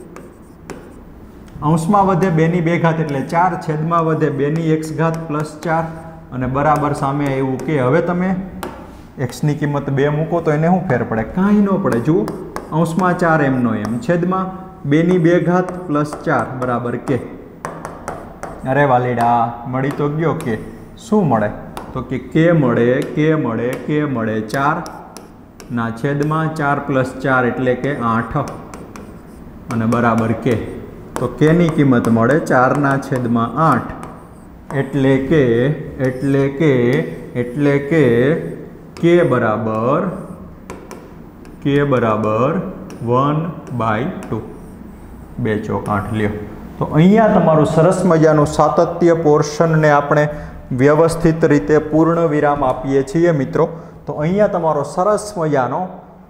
અંશમાં વધે બેની બે ઘાત એટલે ચાર છેદમાં વધે બેની એક્સ ઘાત પ્લસ ચાર અને બરાબર સામે એવું કે હવે તમે એક્સની કિંમત બે મૂકો તો એને શું ફેર પડે કાંઈ ન પડે જુઓ અંશમાં ચાર એમનો એમ છેદમાં બેની બે ઘાત પ્લસ ચાર બરાબર કે અરે વાલીડા મળી તો ગયો કે શું મળે તો કે કે મળે કે મળે કે મળે ચાર ના છેદમાં ચાર પ્લસ ચાર એટલે કે આઠ અને બરાબર કે તો કેની કિંમત મળે ચારના છેદમાં આઠ એટલે કે એટલે કે એટલે કે કે બરાબર કે બરાબર વન બાય ટુ બે ચોક આઠ લ્યો તો અહીંયા તમારું સરસ મજાનું સાતત્ય પોર્શનને આપણે વ્યવસ્થિત રીતે પૂર્ણ વિરામ આપીએ છીએ મિત્રો તો અહીંયા તમારો સરસ મજાનો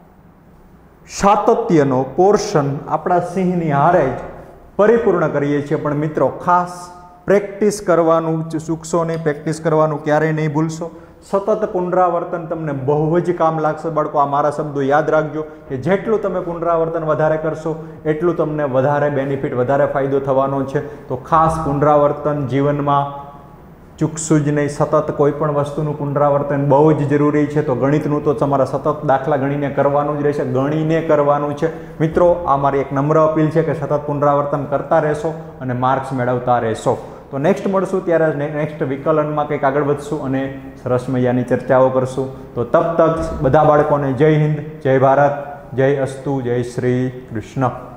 સાતત્યનો પોર્શન આપણા સિંહની હારે જ પરિપૂર્ણ કરીએ છીએ પણ મિત્રો ખાસ પ્રેક્ટિસ કરવાનું ચૂકશો નહીં પ્રેક્ટિસ કરવાનું ક્યારેય નહીં ભૂલશો સતત પુનરાવર્તન તમને બહુ જ કામ લાગશે બાળકો આ મારા શબ્દો યાદ રાખજો કે જેટલું તમે પુનરાવર્તન વધારે કરશો એટલું તમને વધારે બેનિફિટ વધારે ફાયદો થવાનો છે તો ખાસ પુનરાવર્તન જીવનમાં ચૂકશું જ નહીં સતત કોઈ પણ વસ્તુનું પુનરાવર્તન બહુ જ જરૂરી છે તો ગણિતનું તો તમારા સતત દાખલા ગણીને કરવાનું જ રહેશે ગણીને કરવાનું છે મિત્રો આ મારી એક નમ્ર અપીલ છે કે સતત પુનરાવર્તન કરતા રહેશો અને માર્ક્સ મેળવતા રહેશો તો નેક્સ્ટ મળશું ત્યારે નેક્સ્ટ વિકલનમાં કંઈક આગળ વધશું અને સરસ મજાની ચર્ચાઓ કરશું તો તબ તક બધા બાળકોને જય હિન્દ જય ભારત જય અસ્તુ જય શ્રી કૃષ્ણ.